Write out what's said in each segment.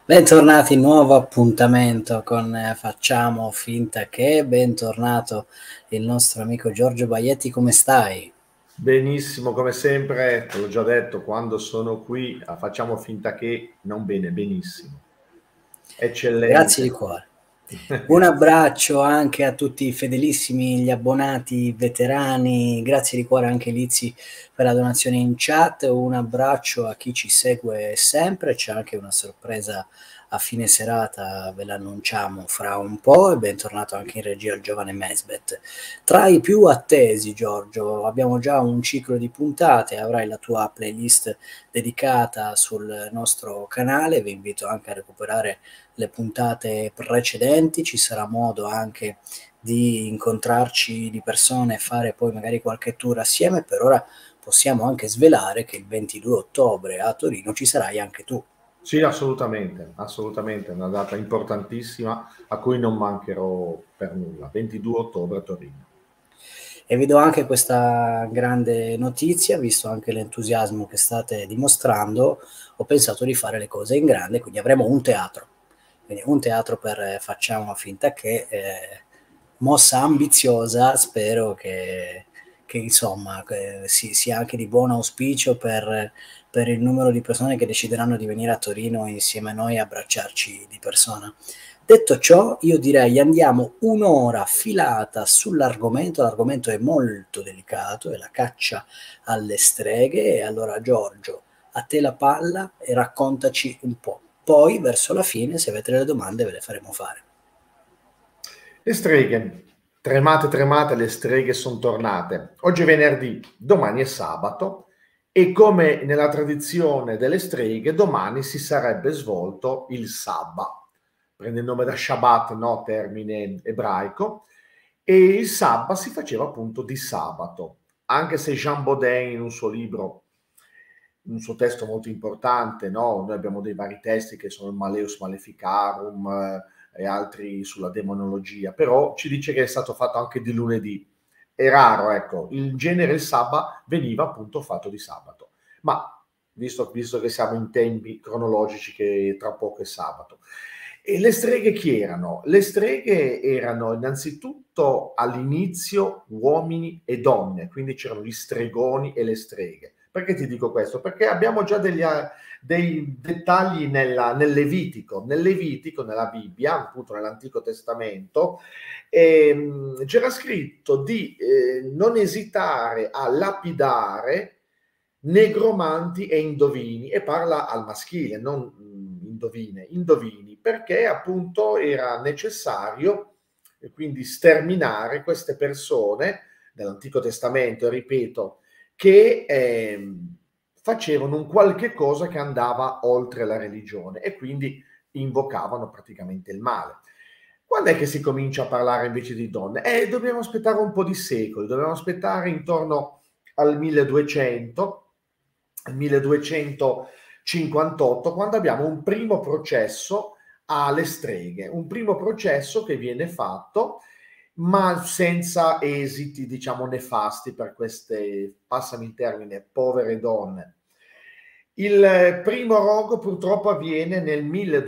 Bentornati, nuovo appuntamento con Facciamo finta che. Bentornato il nostro amico Giorgio Baietti, come stai? Benissimo, come sempre, te l'ho già detto, quando sono qui facciamo finta che non bene, benissimo. Grazie di Eccellente. cuore. Un Grazie. abbraccio anche a tutti i fedelissimi, gli abbonati, i veterani, grazie di cuore anche Lizzi per la donazione in chat, un abbraccio a chi ci segue sempre, c'è anche una sorpresa a fine serata, ve l'annunciamo fra un po', e bentornato anche in regia il giovane Mesbet. Tra i più attesi, Giorgio, abbiamo già un ciclo di puntate, avrai la tua playlist dedicata sul nostro canale, vi invito anche a recuperare le puntate precedenti, ci sarà modo anche di incontrarci di persona e fare poi magari qualche tour assieme. Per ora possiamo anche svelare che il 22 ottobre a Torino ci sarai anche tu. Sì, assolutamente, assolutamente, è una data importantissima a cui non mancherò per nulla. 22 ottobre a Torino. E vi do anche questa grande notizia, visto anche l'entusiasmo che state dimostrando, ho pensato di fare le cose in grande, quindi avremo un teatro. Quindi un teatro per Facciamo finta che, mossa ambiziosa, spero che insomma che sia anche di buon auspicio per il numero di persone che decideranno di venire a Torino insieme a noi a abbracciarci di persona. Detto ciò, io direi andiamo un'ora filata sull'argomento, l'argomento è molto delicato, è la caccia alle streghe, e allora Giorgio, a te la palla e raccontaci un po'. Poi, verso la fine, se avete delle domande, ve le faremo fare. Le streghe, tremate, tremate, le streghe sono tornate. Oggi è venerdì, domani è sabato e come nella tradizione delle streghe, domani si sarebbe svolto il Sabba. Prende il nome da Shabbat, no? Termine ebraico, e il Sabba si faceva appunto di sabato, anche se Jean Baudin in un suo libro, un suo testo molto importante, no? Noi abbiamo dei vari testi che sono il Malleus Maleficarum e altri sulla demonologia, però ci dice che è stato fatto anche di lunedì. È raro, ecco, in genere il Sabba veniva appunto fatto di sabato, ma visto che siamo in tempi cronologici che tra poco è sabato. E le streghe chi erano? Le streghe erano innanzitutto all'inizio uomini e donne, quindi c'erano gli stregoni e le streghe. Perché ti dico questo? Perché abbiamo già dei dettagli nel Levitico. Nel Levitico, nella Bibbia, appunto nell'Antico Testamento, c'era scritto di non esitare a lapidare negromanti e indovini, e parla al maschile, non indovine, indovini, perché appunto era necessario quindi sterminare queste persone dell'Antico Testamento, ripeto, che facevano un qualche cosa che andava oltre la religione e quindi invocavano praticamente il male. Quando è che si comincia a parlare invece di donne? Dobbiamo aspettare un po' di secoli, dobbiamo aspettare intorno al 1200, al 1258, quando abbiamo un primo processo alle streghe, un primo processo che viene fatto ma senza esiti, diciamo, nefasti per queste, passami il termine, povere donne. Il primo rogo purtroppo avviene nel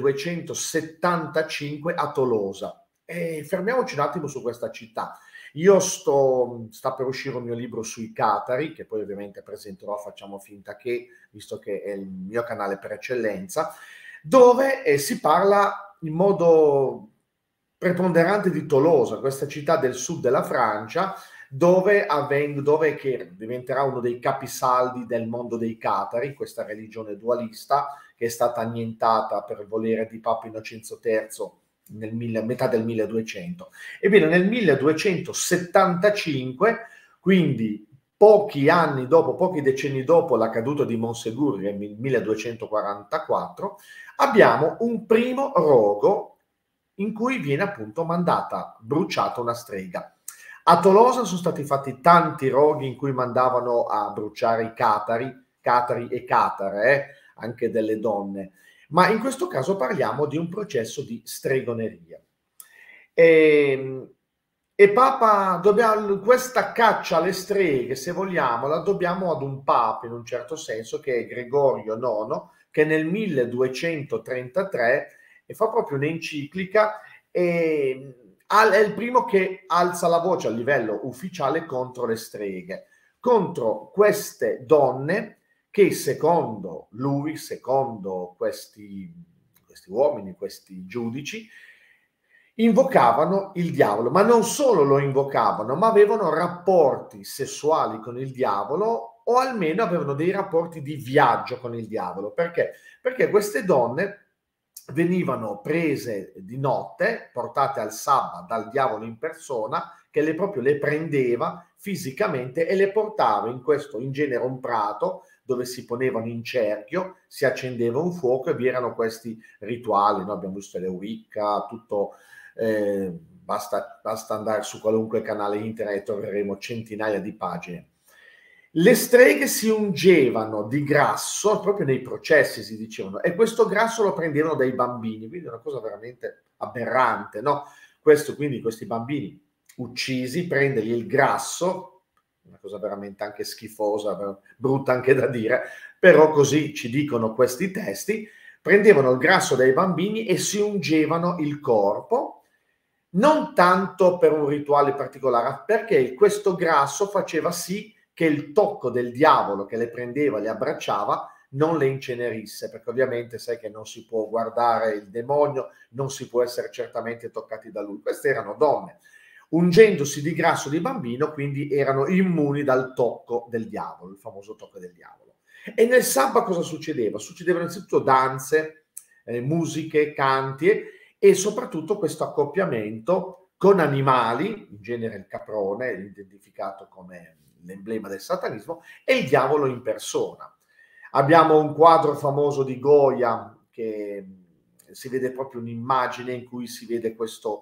1275 a Tolosa. E fermiamoci un attimo su questa città. Sta per uscire un mio libro sui Catari, che poi ovviamente presenterò, facciamo finta che, visto che è il mio canale per eccellenza, dove si parla in modo preponderante di Tolosa, questa città del sud della Francia, dove che diventerà uno dei capisaldi del mondo dei Catari, questa religione dualista che è stata annientata per volere di Papa Innocenzo III metà del 1200. Ebbene, nel 1275, quindi pochi anni dopo, pochi decenni dopo la caduta di Monsegur nel 1244, abbiamo un primo rogo in cui viene appunto mandata, bruciata una strega. A Tolosa sono stati fatti tanti roghi in cui mandavano a bruciare i catari e catare, anche delle donne, ma in questo caso parliamo di un processo di stregoneria. E, e Papa, questa caccia alle streghe, se vogliamo, la dobbiamo ad un Papa in un certo senso, che è Gregorio IX, che nel 1233 fa proprio un'enciclica e è il primo che alza la voce a livello ufficiale contro le streghe, contro queste donne che secondo lui, secondo questi uomini, questi giudici, invocavano il diavolo, ma non solo lo invocavano, ma avevano rapporti sessuali con il diavolo o almeno avevano dei rapporti di viaggio con il diavolo. Perché? Perché queste donne venivano prese di notte, portate al sabba dal diavolo in persona, che proprio le prendeva fisicamente e le portava in questo, in genere un prato, dove si ponevano in cerchio, si accendeva un fuoco e vi erano questi rituali, no? Abbiamo visto le Wicca, tutto, basta andare su qualunque canale internet, troveremo centinaia di pagine. Le streghe si ungevano di grasso, proprio nei processi si dicevano, e questo grasso lo prendevano dai bambini, quindi è una cosa veramente aberrante, no? Quindi questi bambini uccisi, prendergli il grasso, una cosa veramente anche schifosa, brutta anche da dire, però così ci dicono questi testi, prendevano il grasso dai bambini e si ungevano il corpo, non tanto per un rituale particolare, perché questo grasso faceva sì che il tocco del diavolo che le prendeva, le abbracciava, non le incenerisse, perché ovviamente sai che non si può guardare il demonio, non si può essere certamente toccati da lui. Queste erano donne, ungendosi di grasso di bambino, quindi erano immuni dal tocco del diavolo, il famoso tocco del diavolo. E nel sabba cosa succedeva? Succedevano innanzitutto danze, musiche, canti e soprattutto questo accoppiamento con animali, in genere il caprone, identificato come l'emblema del satanismo, e il diavolo in persona. Abbiamo un quadro famoso di Goya che si vede proprio un'immagine in cui si vede questo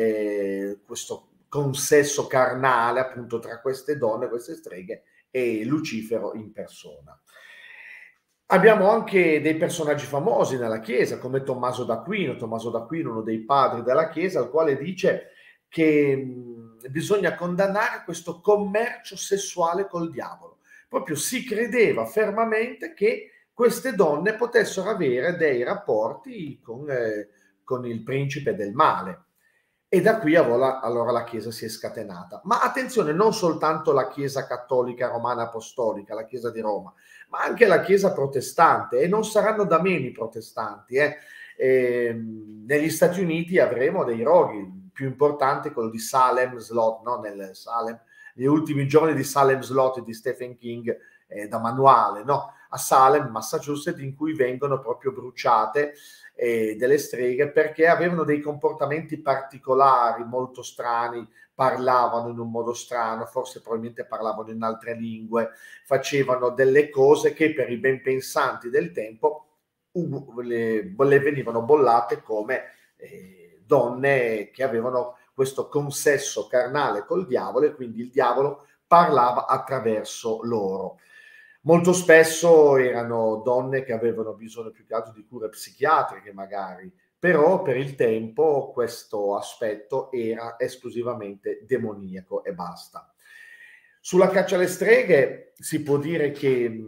consesso carnale appunto tra queste donne, queste streghe e Lucifero in persona. Abbiamo anche dei personaggi famosi nella Chiesa come Tommaso d'Aquino, uno dei padri della Chiesa, al quale dice che bisogna condannare questo commercio sessuale col diavolo. Proprio si credeva fermamente che queste donne potessero avere dei rapporti con il principe del male. E da qui allora la Chiesa si è scatenata. Ma attenzione, non soltanto la Chiesa cattolica romana apostolica, la Chiesa di Roma, ma anche la Chiesa protestante, e non saranno da meno i protestanti. Negli Stati Uniti avremo dei roghi, più importante quello di Salem Slot, no? Negli ultimi giorni di Salem Slot di Stephen King, da manuale, no? A Salem, Massachusetts, in cui vengono proprio bruciate delle streghe perché avevano dei comportamenti particolari, molto strani, parlavano in un modo strano, forse probabilmente parlavano in altre lingue, facevano delle cose che per i ben pensanti del tempo le venivano bollate come donne che avevano questo consesso carnale col diavolo e quindi il diavolo parlava attraverso loro. Molto spesso erano donne che avevano bisogno più che altro di cure psichiatriche magari, però per il tempo questo aspetto era esclusivamente demoniaco e basta. Sulla caccia alle streghe si può dire che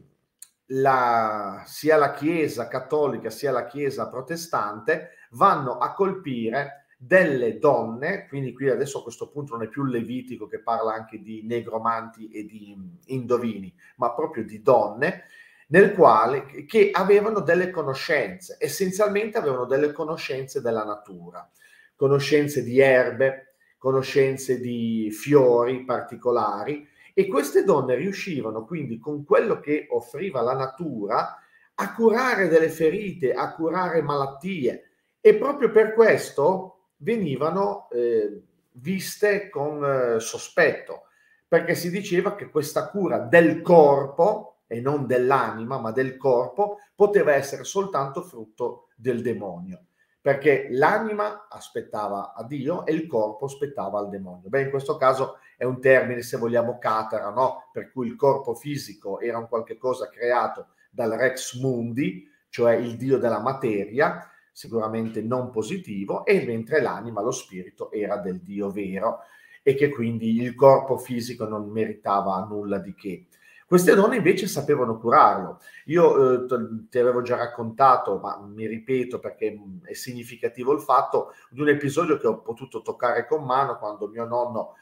sia la Chiesa cattolica sia la Chiesa protestante vanno a colpire delle donne, quindi qui adesso a questo punto non è più Levitico che parla anche di negromanti e di indovini, ma proprio di donne, nel quale che avevano delle conoscenze, essenzialmente avevano delle conoscenze della natura, conoscenze di erbe, conoscenze di fiori particolari, e queste donne riuscivano quindi con quello che offriva la natura a curare delle ferite, a curare malattie, e proprio per questo venivano viste con sospetto, perché si diceva che questa cura del corpo e non dell'anima, ma del corpo, poteva essere soltanto frutto del demonio, perché l'anima aspettava a Dio e il corpo aspettava al demonio. Beh, in questo caso è un termine, se vogliamo, catara, no? Per cui il corpo fisico era un qualche cosa creato dal Rex Mundi, cioè il dio della materia, sicuramente non positivo, e mentre l'anima, lo spirito, era del Dio vero e che quindi il corpo fisico non meritava nulla di che. Queste donne invece sapevano curarlo. Io ti avevo già raccontato, ma mi ripeto perché è significativo il fatto, di un episodio che ho potuto toccare con mano quando mio nonno,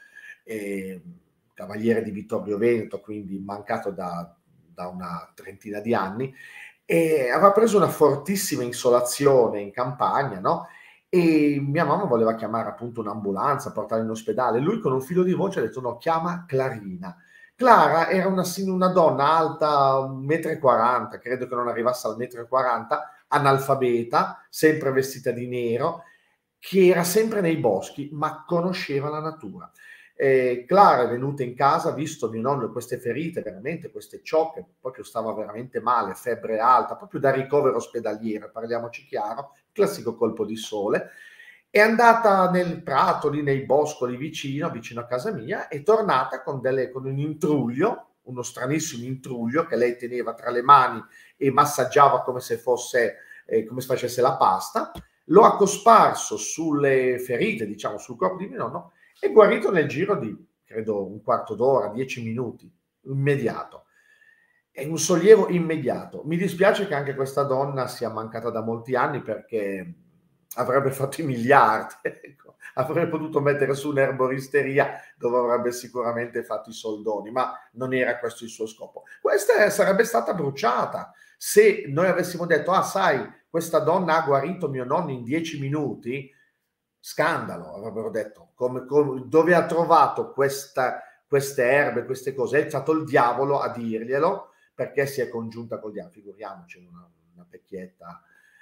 cavaliere di Vittorio Veneto, quindi mancato da una trentina di anni, e aveva preso una fortissima insolazione in campagna, no? E mia mamma voleva chiamare appunto un'ambulanza, portarla in ospedale. Lui con un filo di voce ha detto no, chiama Clarina. Clara era una donna alta 1,40 m, credo che non arrivasse al 1,40 m, analfabeta, sempre vestita di nero, che era sempre nei boschi, ma conosceva la natura. Clara è venuta in casa, visto mio nonno queste ferite, veramente queste ciocche, proprio stava veramente male, febbre alta, proprio da ricovero ospedaliero, parliamoci chiaro, classico colpo di sole. È andata nel prato, lì nei boscoli vicino a casa mia, è tornata con un intruglio, uno stranissimo intruglio che lei teneva tra le mani e massaggiava come se fosse, come se facesse la pasta. Lo ha cosparso sulle ferite, diciamo, sul corpo di mio nonno, è guarito nel giro di, credo, un quarto d'ora, 10 minuti, immediato. È un sollievo immediato. Mi dispiace che anche questa donna sia mancata da molti anni perché avrebbe fatto i miliardi, ecco. Avrebbe potuto mettere su un'erboristeria dove avrebbe sicuramente fatto i soldoni, ma non era questo il suo scopo. Questa sarebbe stata bruciata se noi avessimo detto, ah sai, questa donna ha guarito mio nonno in 10 minuti, scandalo, avrebbero detto, dove ha trovato queste erbe, queste cose, è stato il diavolo a dirglielo, perché si è congiunta col diavolo, figuriamoci, una vecchietta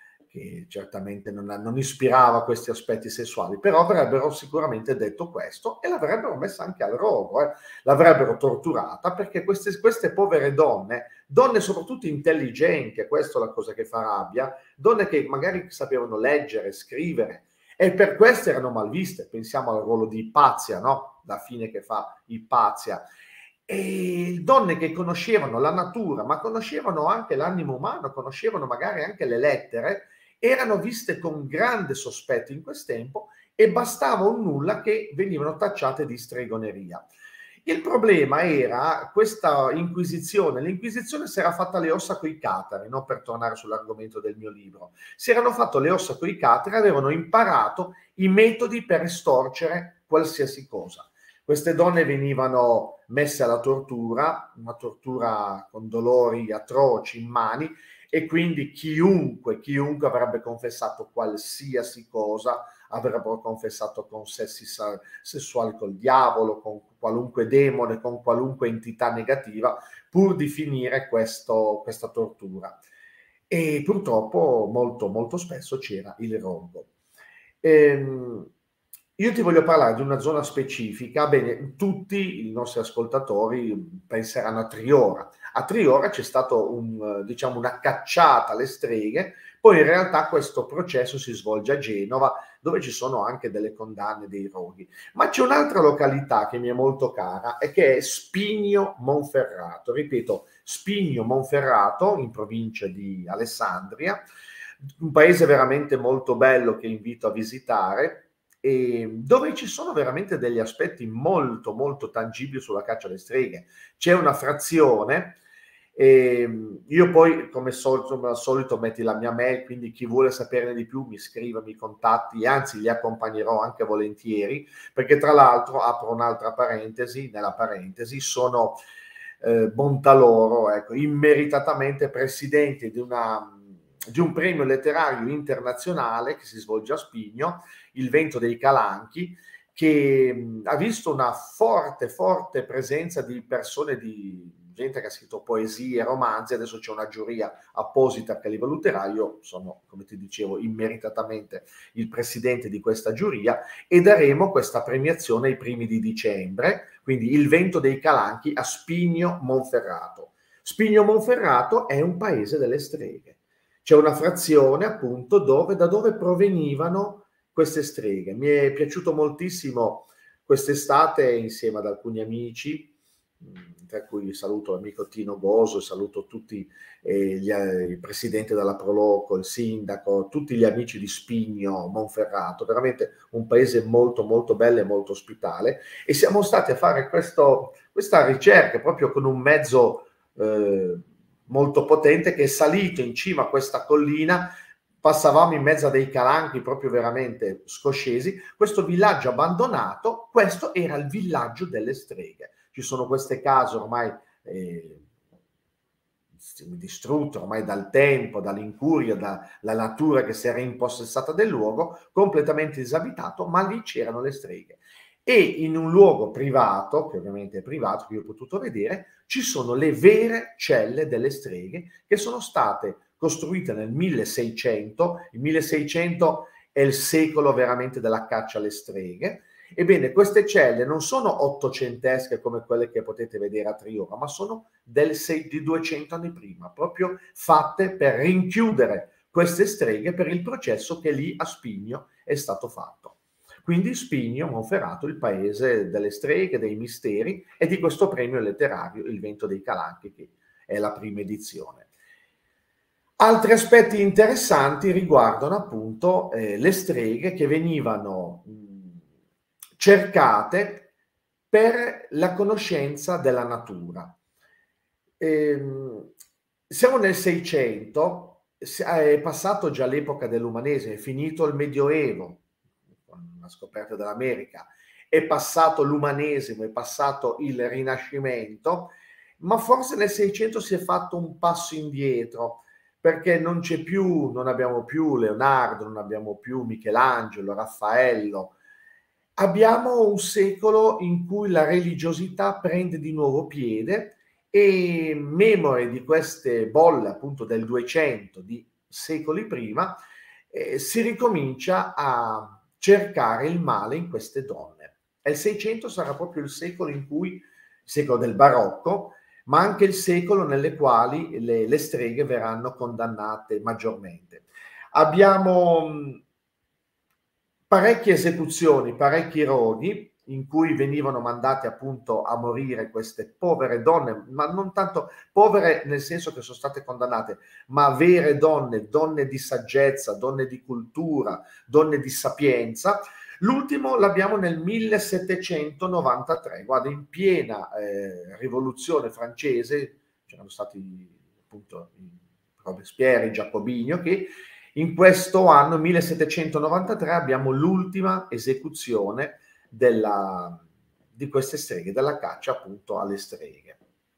che certamente non ispirava questi aspetti sessuali, però avrebbero sicuramente detto questo e l'avrebbero messa anche al rogo, l'avrebbero torturata, perché queste povere donne soprattutto intelligenti, e questa è la cosa che fa rabbia, donne che magari sapevano leggere, scrivere, e per questo erano malviste. Pensiamo al ruolo di Ipazia, no? La fine che fa Ipazia. E donne che conoscevano la natura, ma conoscevano anche l'animo umano, conoscevano magari anche le lettere, erano viste con grande sospetto in quel tempo e bastava un nulla che venivano tacciate di stregoneria. Il problema era questa inquisizione. L'inquisizione si era fatta le ossa coi catari, no? Per tornare sull'argomento del mio libro. Si erano fatto le ossa coi catari, avevano imparato i metodi per estorcere qualsiasi cosa. Queste donne venivano messe alla tortura, una tortura con dolori atroci, immani, e quindi chiunque avrebbe confessato qualsiasi cosa, avrebbero confessato consessi sessuali col diavolo, con qualunque demone, con qualunque entità negativa, pur di finire questa tortura. E purtroppo molto, molto spesso c'era il rogo. Io ti voglio parlare di una zona specifica. Bene, tutti i nostri ascoltatori penseranno a Triora. A Triora c'è stato diciamo una cacciata alle streghe, poi in realtà questo processo si svolge a Genova, dove ci sono anche delle condanne dei roghi. Ma c'è un'altra località che mi è molto cara e che è Spigno Monferrato. Ripeto, Spigno Monferrato, in provincia di Alessandria, un paese veramente molto bello che invito a visitare, dove ci sono veramente degli aspetti molto molto tangibili sulla caccia alle streghe. C'è una frazione, io poi come al solito metti la mia mail, quindi chi vuole saperne di più mi scriva, mi contatti, anzi li accompagnerò anche volentieri, perché tra l'altro apro un'altra parentesi, nella parentesi sono bontà loro, ecco, immeritatamente presidente di un premio letterario internazionale che si svolge a Spigno, il Vento dei Calanchi, che ha visto una forte presenza di persone, di gente che ha scritto poesie, romanzi. Adesso c'è una giuria apposita che li valuterà. Io sono, come ti dicevo, immeritatamente il presidente di questa giuria, e daremo questa premiazione ai primi di dicembre, quindi il Vento dei Calanchi a Spigno Monferrato. Spigno Monferrato è un paese delle streghe. C'è una frazione appunto da dove provenivano queste streghe. Mi è piaciuto moltissimo quest'estate, insieme ad alcuni amici, tra cui saluto l'amico Tino Goso, saluto tutti il presidente della Proloco, il sindaco, tutti gli amici di Spigno Monferrato, veramente un paese molto molto bello e molto ospitale, e siamo stati a fare questa ricerca proprio con un mezzo molto potente, che è salito in cima a questa collina. Passavamo in mezzo a dei calanchi proprio veramente scoscesi. Questo villaggio abbandonato, questo era il villaggio delle streghe. Ci sono queste case ormai distrutte ormai dal tempo, dall'incuria, dalla natura che si era impossessata del luogo, completamente disabitato, ma lì c'erano le streghe. E in un luogo privato, che ovviamente è privato, che io ho potuto vedere, ci sono le vere celle delle streghe che sono state costruite nel 1600. Il 1600 è il secolo veramente della caccia alle streghe. Ebbene, queste celle non sono ottocentesche come quelle che potete vedere a Triora, ma sono di 200 anni prima, proprio fatte per rinchiudere queste streghe per il processo che lì a Spigno è stato fatto. Quindi Spigno, Monferrato, il paese delle streghe, dei misteri e di questo premio letterario, Il vento dei calanchi, che è la prima edizione. Altri aspetti interessanti riguardano appunto le streghe che venivano cercate per la conoscenza della natura. Siamo nel 600, è passato già l'epoca dell'umanesimo, è finito il Medioevo, con la scoperta dell'America, è passato l'umanesimo, è passato il Rinascimento, ma forse nel 600 si è fatto un passo indietro, perché non abbiamo più Leonardo, non abbiamo più Michelangelo, Raffaello. Abbiamo un secolo in cui la religiosità prende di nuovo piede e, memore di queste bolle appunto del 200 di secoli prima, si ricomincia a cercare il male in queste donne. E il 600 sarà proprio il secolo in cui, il secolo del barocco, ma anche il secolo nelle quali le streghe verranno condannate maggiormente. Abbiamo parecchie esecuzioni, parecchi roghi in cui venivano mandate appunto a morire queste povere donne, ma non tanto povere nel senso che sono state condannate, ma vere donne, donne di saggezza, donne di cultura, donne di sapienza. L'ultimo l'abbiamo nel 1793, guarda, in piena rivoluzione francese, c'erano stati appunto Robespierre, Giacobino, che in questo anno, 1793, abbiamo l'ultima esecuzione di queste streghe, della caccia appunto alle streghe.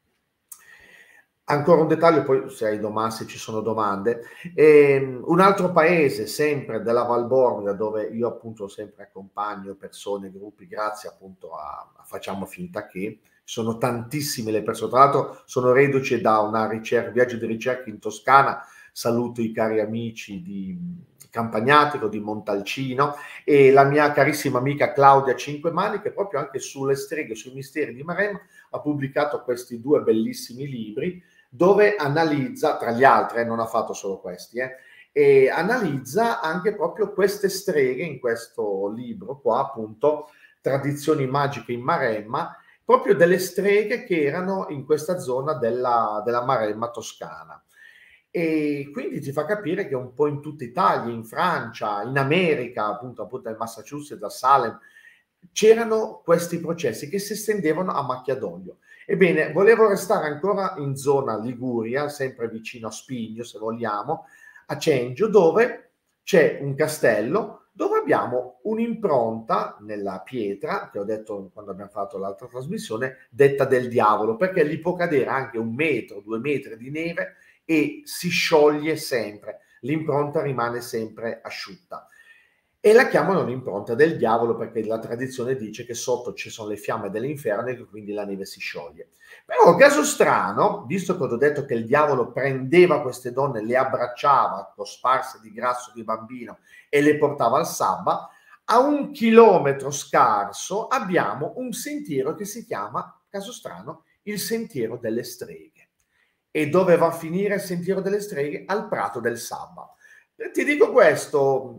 Ancora un dettaglio, poi se ci sono domande. Un altro paese, sempre della Val Bormida, dove io appunto sempre accompagno persone, gruppi, grazie appunto a Facciamo Finta Che, sono tantissime le persone. Tra l'altro sono reduce da un viaggio di ricerca in Toscana. Saluto i cari amici di Campagnatico, di Montalcino, e la mia carissima amica Claudia Cinquemani, che proprio anche sulle streghe, sui misteri di Maremma, ha pubblicato questi 2 bellissimi libri, dove analizza, tra gli altri, non ha fatto solo questi, e analizza anche proprio queste streghe in questo libro qua, appunto, Tradizioni magiche in Maremma, proprio delle streghe che erano in questa zona della Maremma toscana. E quindi ti fa capire che un po' in tutta Italia, in Francia, in America, appunto nel Massachusetts, a Salem, c'erano questi processi che si estendevano a macchia d'olio. Ebbene, volevo restare ancora in zona Liguria, sempre vicino a Spigno, se vogliamo, a Cengio, dove c'è un castello, dove abbiamo un'impronta nella pietra, che ho detto quando abbiamo fatto l'altra trasmissione, detta del diavolo, perché lì può cadere anche 1 metro, 2 metri di neve e si scioglie sempre, l'impronta rimane sempre asciutta. E la chiamano l'impronta del diavolo perché la tradizione dice che sotto ci sono le fiamme dell'inferno e che quindi la neve si scioglie. Però, caso strano, visto che ho detto che il diavolo prendeva queste donne, le abbracciava, cosparse di grasso di bambino e le portava al sabba, a 1 chilometro scarso abbiamo un sentiero che si chiama, caso strano, il Sentiero delle Streghe. E dove va a finire il Sentiero delle Streghe? Al Prato del Sabba. Ti dico questo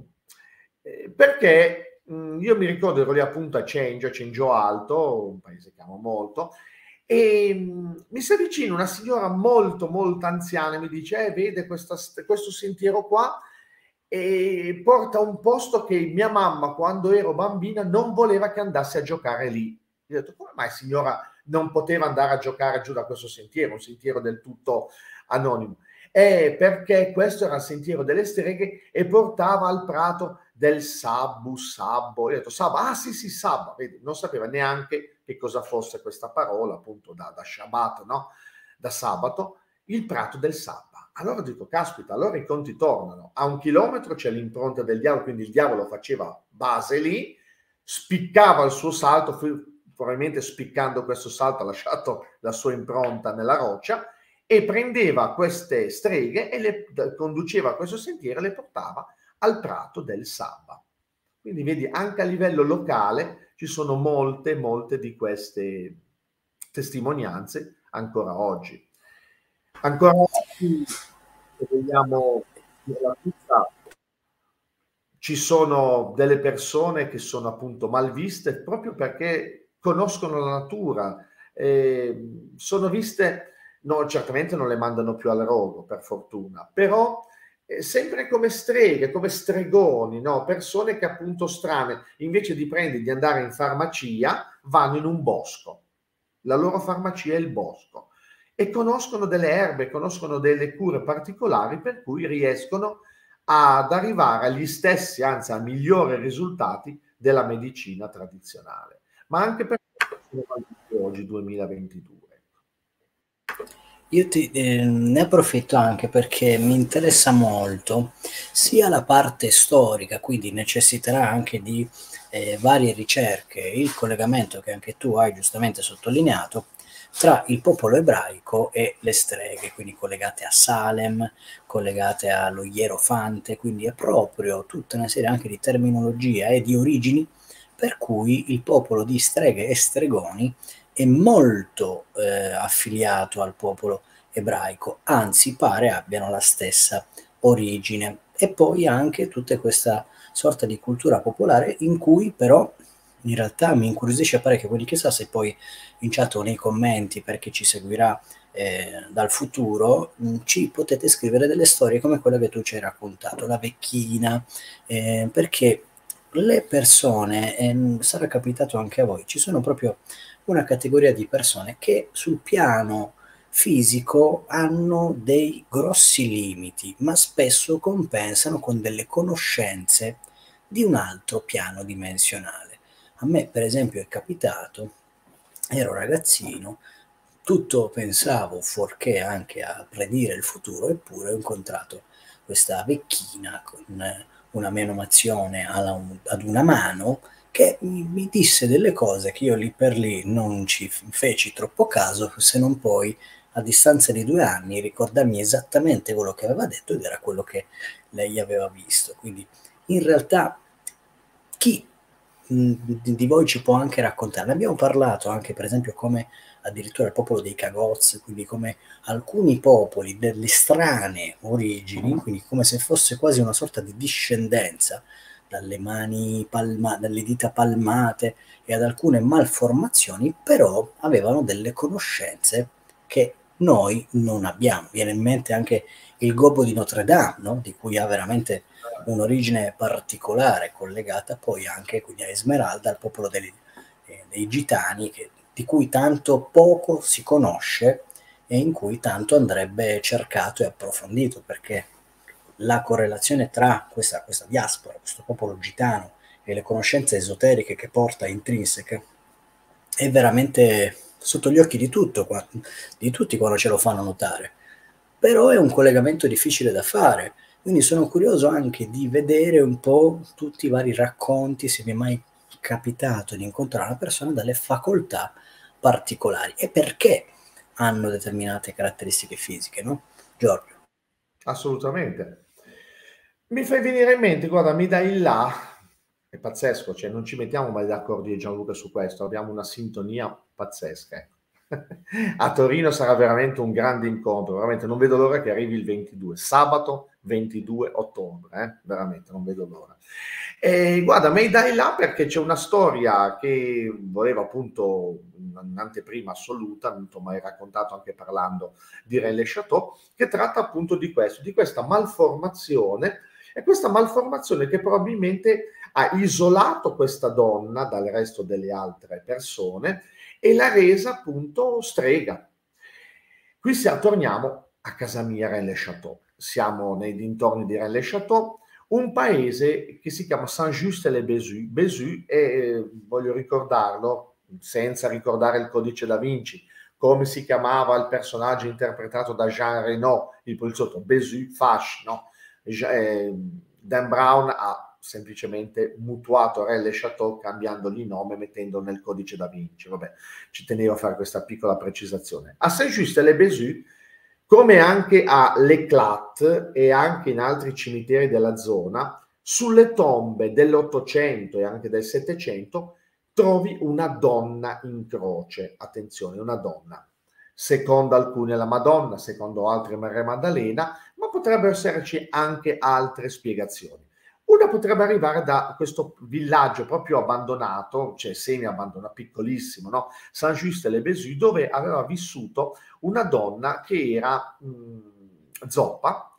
perché io mi ricordo, ero lì appunto a Cengio Alto, un paese che amo molto, e mi si avvicina una signora molto molto anziana e mi dice vede questo sentiero qua, e porta un posto che mia mamma quando ero bambina non voleva che andassi a giocare lì. Gli ho detto, come mai signora non poteva andare a giocare giù da questo sentiero, un sentiero del tutto anonimo? Perché questo era il sentiero delle streghe e portava al prato del sabbo. Io ho detto, sabba, ah sì sì, sabba, vedi, non sapeva neanche che cosa fosse questa parola, appunto da Shabbat, no? Da sabato, il prato del sabba. Allora dico, caspita, allora i conti tornano. A 1 chilometro c'è l'impronta del diavolo, quindi il diavolo faceva base lì, spiccava il suo salto, probabilmente spiccando questo salto ha lasciato la sua impronta nella roccia, e prendeva queste streghe e le conduceva a questo sentiero e le portava al prato del Sabba. Quindi vedi, anche a livello locale ci sono molte di queste testimonianze ancora oggi. Ancora oggi, se vogliamo, nella pizza ci sono delle persone che sono appunto malviste proprio perché conoscono la natura, sono viste, no, certamente non le mandano più al rogo, per fortuna, però sempre come streghe, come stregoni, no? Persone che appunto strane, invece di andare in farmacia, vanno in un bosco. La loro farmacia è il bosco e conoscono delle erbe, conoscono delle cure particolari per cui riescono ad arrivare agli stessi, anzi a migliori risultati della medicina tradizionale. Ma anche per oggi 2022. Io ne approfitto anche perché mi interessa molto sia la parte storica, quindi necessiterà anche di varie ricerche, il collegamento che anche tu hai giustamente sottolineato tra il popolo ebraico e le streghe, quindi collegate a Salem, collegate allo Ierofante, quindi è proprio tutta una serie anche di terminologia e di origini per cui il popolo di streghe e stregoni è molto affiliato al popolo ebraico, anzi pare abbiano la stessa origine. E poi anche tutta questa sorta di cultura popolare in cui però in realtà mi incuriosisce parecchio, quindi chissà se poi in chat o nei commenti per chi ci seguirà dal futuro ci potete scrivere delle storie come quella che tu ci hai raccontato, la vecchina, perché le persone, sarà capitato anche a voi, ci sono proprio una categoria di persone che sul piano fisico hanno dei grossi limiti, ma spesso compensano con delle conoscenze di un altro piano dimensionale. A me, per esempio, è capitato, ero ragazzino, tutto pensavo, fuorché anche a predire il futuro, eppure ho incontrato questa vecchina con una menomazione ad una mano che mi disse delle cose che io lì per lì non ci feci troppo caso, se non poi a distanza di 2 anni ricordarmi esattamente quello che aveva detto ed era quello che lei aveva visto. Quindi in realtà chi di voi ci può anche raccontare? Ne abbiamo parlato anche per esempio come addirittura il popolo dei Cagoz, quindi come alcuni popoli delle strane origini, quindi come se fosse quasi una sorta di discendenza dalle dalle dita palmate e ad alcune malformazioni, però avevano delle conoscenze che noi non abbiamo. Viene in mente anche il gobbo di Notre Dame, no? Di cui ha veramente un'origine particolare collegata poi anche quindi a Esmeralda, al popolo dei gitani, di cui tanto poco si conosce e in cui tanto andrebbe cercato e approfondito, perché la correlazione tra questa diaspora, questo popolo gitano e le conoscenze esoteriche che porta intrinseche è veramente sotto gli occhi di tutti quando ce lo fanno notare. Però è un collegamento difficile da fare, quindi sono curioso anche di vedere un po' tutti i vari racconti, se mi è mai capitato di incontrare una persona dalle facoltà particolari e perché hanno determinate caratteristiche fisiche, no? Giorgio. Assolutamente. Mi fai venire in mente, guarda, mi dai il là, è pazzesco, cioè non ci mettiamo mai d'accordo io e Gianluca su questo, abbiamo una sintonia pazzesca. Ecco. A Torino sarà veramente un grande incontro, veramente non vedo l'ora che arrivi il 22, sabato 22 ottobre, veramente non vedo l'ora. E guarda, mi dai là perché c'è una storia che volevo appunto un'anteprima assoluta, non ti ho mai raccontato anche parlando di René Chateau, che tratta appunto di questo, di questa malformazione, e questa malformazione che probabilmente ha isolato questa donna dal resto delle altre persone e l'ha resa appunto strega. Qui torniamo a casa mia, Rennes-le-Château. Siamo nei dintorni di Rennes-le-Château, un paese che si chiama Saint-Just-les-Bézus. Bézus è, voglio ricordarlo, senza ricordare il codice da Vinci, come si chiamava il personaggio interpretato da Jean Reno, il poliziotto Bézus Fache, no? Dan Brown ha semplicemente mutuato Rennes-le-Château cambiandogli il nome, mettendo nel codice da Vinci. Vabbè, ci tenevo a fare questa piccola precisazione. A Saint-Just-les-Bézus, come anche a L'Éclat e anche in altri cimiteri della zona, sulle tombe dell'800 e anche del 700 trovi una donna in croce. Attenzione, una donna. Secondo alcuni la Madonna, secondo altri Maria Maddalena, ma potrebbero esserci anche altre spiegazioni. Una potrebbe arrivare da questo villaggio proprio abbandonato, cioè semi-abbandonato, piccolissimo, no? Saint-Just-les-Bézus, dove aveva vissuto una donna che era zoppa,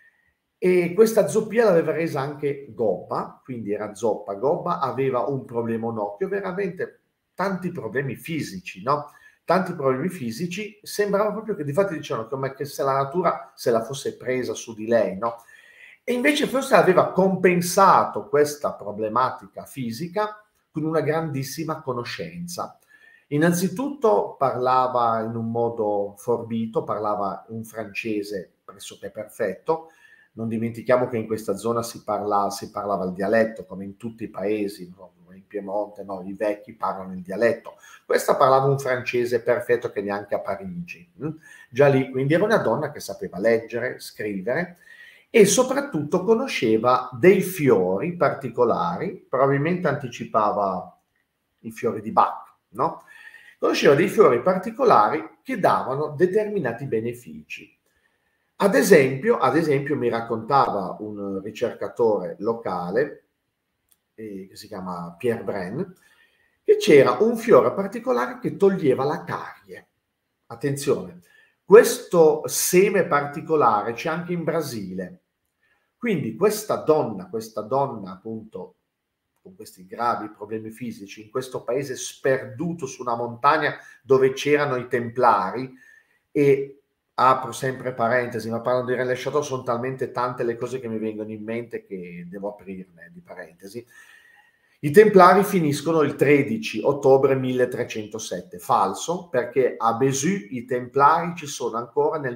e questa zoppia l'aveva resa anche gobba, quindi era zoppa, gobba, aveva un problema un occhio, veramente tanti problemi fisici, no? Tanti problemi fisici, sembrava proprio che difatti dicevano come che se la natura se la fosse presa su di lei, no? E invece forse aveva compensato questa problematica fisica con una grandissima conoscenza. Innanzitutto parlava in un modo forbito, parlava un francese pressoché perfetto. Non dimentichiamo che in questa zona si parlava il dialetto, come in tutti i paesi, no? In Piemonte, no? I vecchi parlano il dialetto. Questa parlava un francese perfetto che neanche a Parigi. Già lì, quindi era una donna che sapeva leggere, scrivere, e soprattutto conosceva dei fiori particolari, probabilmente anticipava i fiori di Bach, no? Conosceva dei fiori particolari che davano determinati benefici. Ad esempio mi raccontava un ricercatore locale, che si chiama Pierre Bren, che c'era un fiore particolare che toglieva la carie. Attenzione, questo seme particolare c'è anche in Brasile. Quindi questa donna appunto con questi gravi problemi fisici, in questo paese sperduto su una montagna dove c'erano i Templari, e apro sempre parentesi, ma parlando di Rennes-le-Château sono talmente tante le cose che mi vengono in mente che devo aprirne di parentesi. I Templari finiscono il 13 ottobre 1307, falso, perché a Bézus i Templari ci sono ancora nel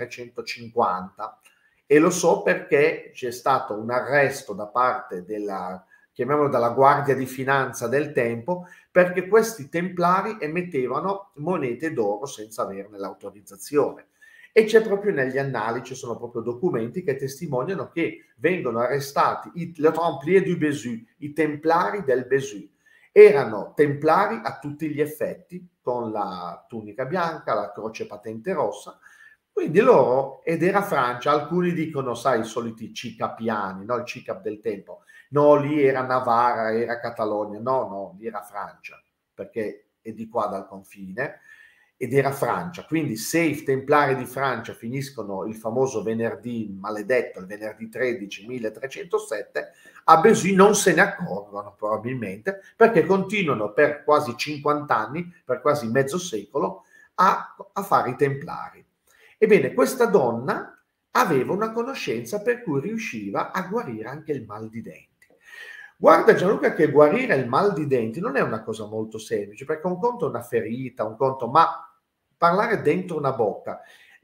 1350, e lo so perché c'è stato un arresto da parte della, chiamiamolo, dalla Guardia di Finanza del tempo, perché questi Templari emettevano monete d'oro senza averne l'autorizzazione. E c'è proprio negli annali, ci sono proprio documenti che testimoniano che vengono arrestati le Templiers du Bézus, i Templari del Bézus. Erano Templari a tutti gli effetti, con la tunica bianca, la croce patente rossa, quindi loro, ed era Francia, alcuni dicono, sai, i soliti cicapiani, no? Il cicap del tempo. No, lì era Navarra, era Catalogna, no, lì era Francia, perché è di qua dal confine, ed era Francia. Quindi se i Templari di Francia finiscono il famoso venerdì maledetto, il venerdì 13 1307, a Bézus non se ne accorgono probabilmente, perché continuano per quasi 50 anni, per quasi mezzo secolo, a fare i Templari. Ebbene, questa donna aveva una conoscenza per cui riusciva a guarire anche il mal di denti. Guarda Gianluca che guarire il mal di denti non è una cosa molto semplice, perché un conto è una ferita, un conto, ma parlare dentro una bocca.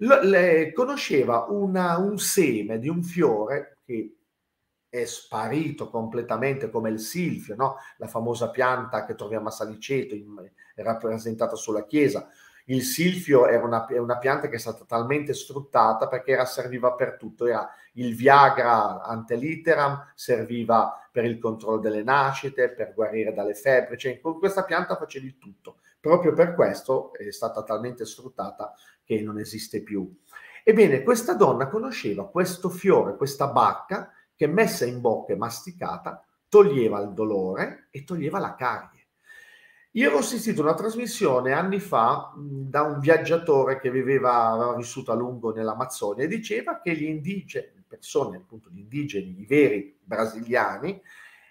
Conosceva un seme di un fiore che è sparito completamente, come il silfio, no? La famosa pianta che troviamo a Saliceto, rappresentata sulla chiesa. Il silfio era una pianta che è stata talmente sfruttata perché serviva per tutto, era il Viagra ante litteram, serviva per il controllo delle nascite, per guarire dalle febbri, cioè con questa pianta facevi il tutto. Proprio per questo è stata talmente sfruttata che non esiste più. Ebbene, questa donna conosceva questo fiore, questa bacca, che messa in bocca e masticata toglieva il dolore e toglieva la carie. Io avevo assistito a una trasmissione anni fa da un viaggiatore che aveva vissuto a lungo nell'Amazzonia e diceva che gli indigeni, persone appunto gli indigeni, i veri brasiliani,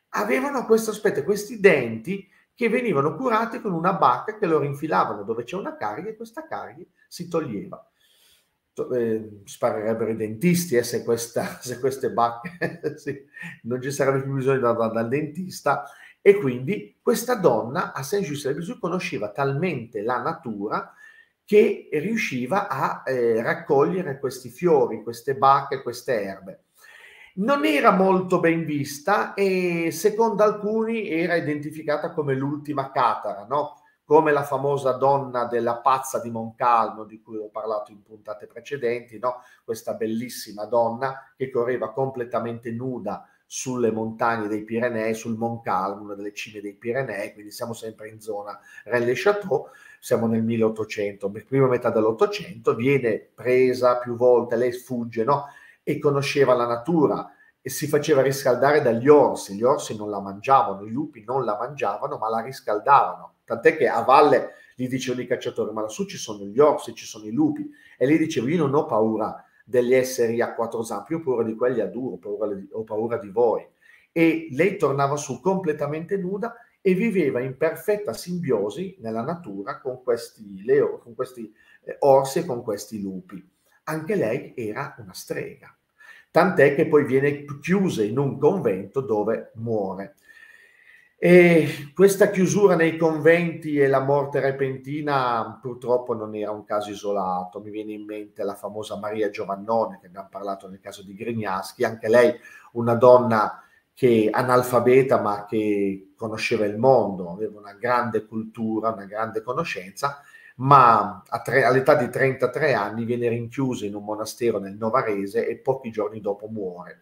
avevano questo aspetto, questi denti che venivano curati con una bacca che loro infilavano dove c'è una carica e questa carica si toglieva. Sparerebbero i dentisti se queste bacche sì, non ci sarebbe più bisogno dal dentista. E quindi questa donna a Saint-Just-le-Bizou conosceva talmente la natura che riusciva a raccogliere questi fiori, queste bacche, queste erbe. Non era molto ben vista e secondo alcuni era identificata come l'ultima Catara, no? Come la famosa donna della pazza di Moncalmo, di cui ho parlato in puntate precedenti, no? Questa bellissima donna che correva completamente nuda sulle montagne dei Pirenei, sul Moncalmo, una delle cime dei Pirenei, quindi siamo sempre in zona Rennes-le-Château, siamo nel 1800, prima metà dell'800, viene presa più volte, lei fugge, no? E conosceva la natura e si faceva riscaldare dagli orsi. Gli orsi non la mangiavano, i lupi non la mangiavano, ma la riscaldavano. Tant'è che a valle gli dicevano i cacciatori, ma lassù ci sono gli orsi, ci sono i lupi. E lei diceva, io non ho paura degli esseri a quattro zampe, io ho paura di quelli a due, ho paura di voi. E lei tornava su completamente nuda e viveva in perfetta simbiosi nella natura con questi orsi e con questi lupi. Anche lei era una strega, tant'è che poi viene chiusa in un convento dove muore. E questa chiusura nei conventi e la morte repentina purtroppo non era un caso isolato. Mi viene in mente la famosa Maria Giovannone, che abbiamo parlato nel caso di Grignaschi, anche lei una donna che analfabeta ma che conosceva il mondo, aveva una grande cultura, una grande conoscenza, ma all'età di 33 anni viene rinchiusa in un monastero nel Novarese e pochi giorni dopo muore.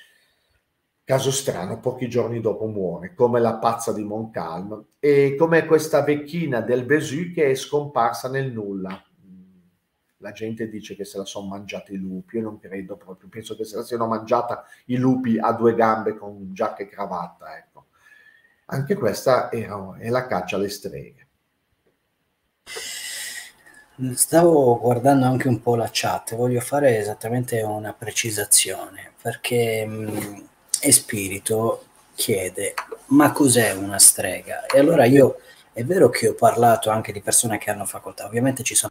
Caso strano, pochi giorni dopo muore, come la pazza di Montcalm e come questa vecchina del Béziers che è scomparsa nel nulla. La gente dice che se la sono mangiata i lupi, io non credo proprio, penso che se la siano mangiata i lupi a due gambe con giacca e cravatta, ecco. Anche questa è la caccia alle streghe. Stavo guardando anche un po' la chat, voglio fare esattamente una precisazione, perché Espirito chiede, ma cos'è una strega? E allora io, è vero che ho parlato anche di persone che hanno facoltà, ovviamente ci sono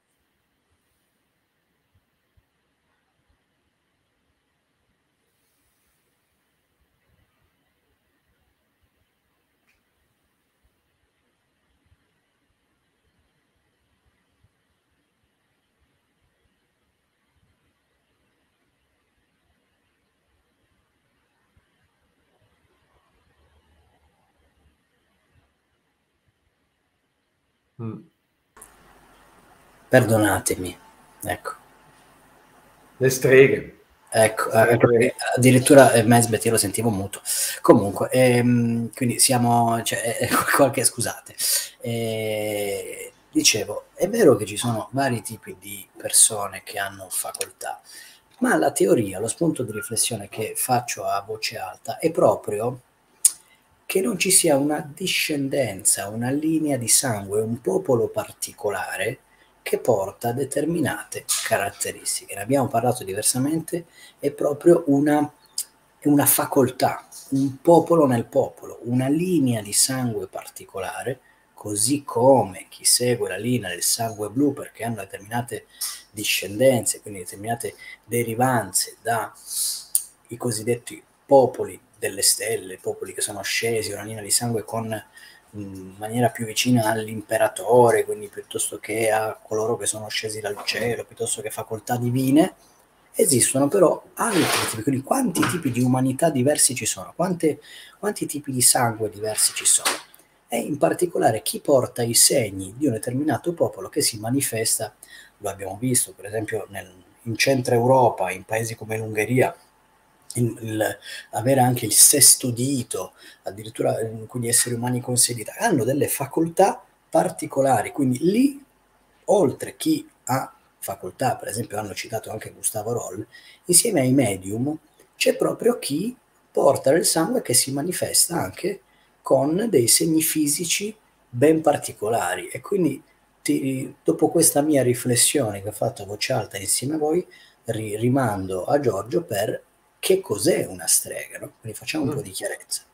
Perdonatemi, ecco. Le streghe. Ecco, addirittura Mesbeth io lo sentivo muto. Comunque, quindi siamo, cioè, qualche scusate. Dicevo, è vero che ci sono vari tipi di persone che hanno facoltà, ma la teoria, lo spunto di riflessione che faccio a voce alta è proprio che non ci sia una discendenza, una linea di sangue, un popolo particolare che porta determinate caratteristiche. Ne abbiamo parlato diversamente, è proprio una facoltà, un popolo nel popolo, una linea di sangue particolare, così come chi segue la linea del sangue blu perché hanno determinate discendenze, quindi determinate derivanze dai cosiddetti popoli delle stelle, popoli che sono scesi, una linea di sangue con in maniera più vicina all'imperatore, quindi piuttosto che a coloro che sono scesi dal cielo, piuttosto che facoltà divine. Esistono però altri tipi, quindi quanti tipi di umanità diversi ci sono, quanti tipi di sangue diversi ci sono, e in particolare chi porta i segni di un determinato popolo che si manifesta, lo abbiamo visto per esempio in centro Europa, in paesi come l'Ungheria, avere anche il sesto dito, addirittura quindi esseri umani con 6 dita, hanno delle facoltà particolari, quindi lì, oltre chi ha facoltà, per esempio hanno citato anche Gustavo Roll, insieme ai medium c'è proprio chi porta del sangue che si manifesta anche con dei segni fisici ben particolari, e quindi dopo questa mia riflessione che ho fatto a voce alta insieme a voi, rimando a Giorgio per che cos'è una strega, no? Quindi facciamo un po' di chiarezza.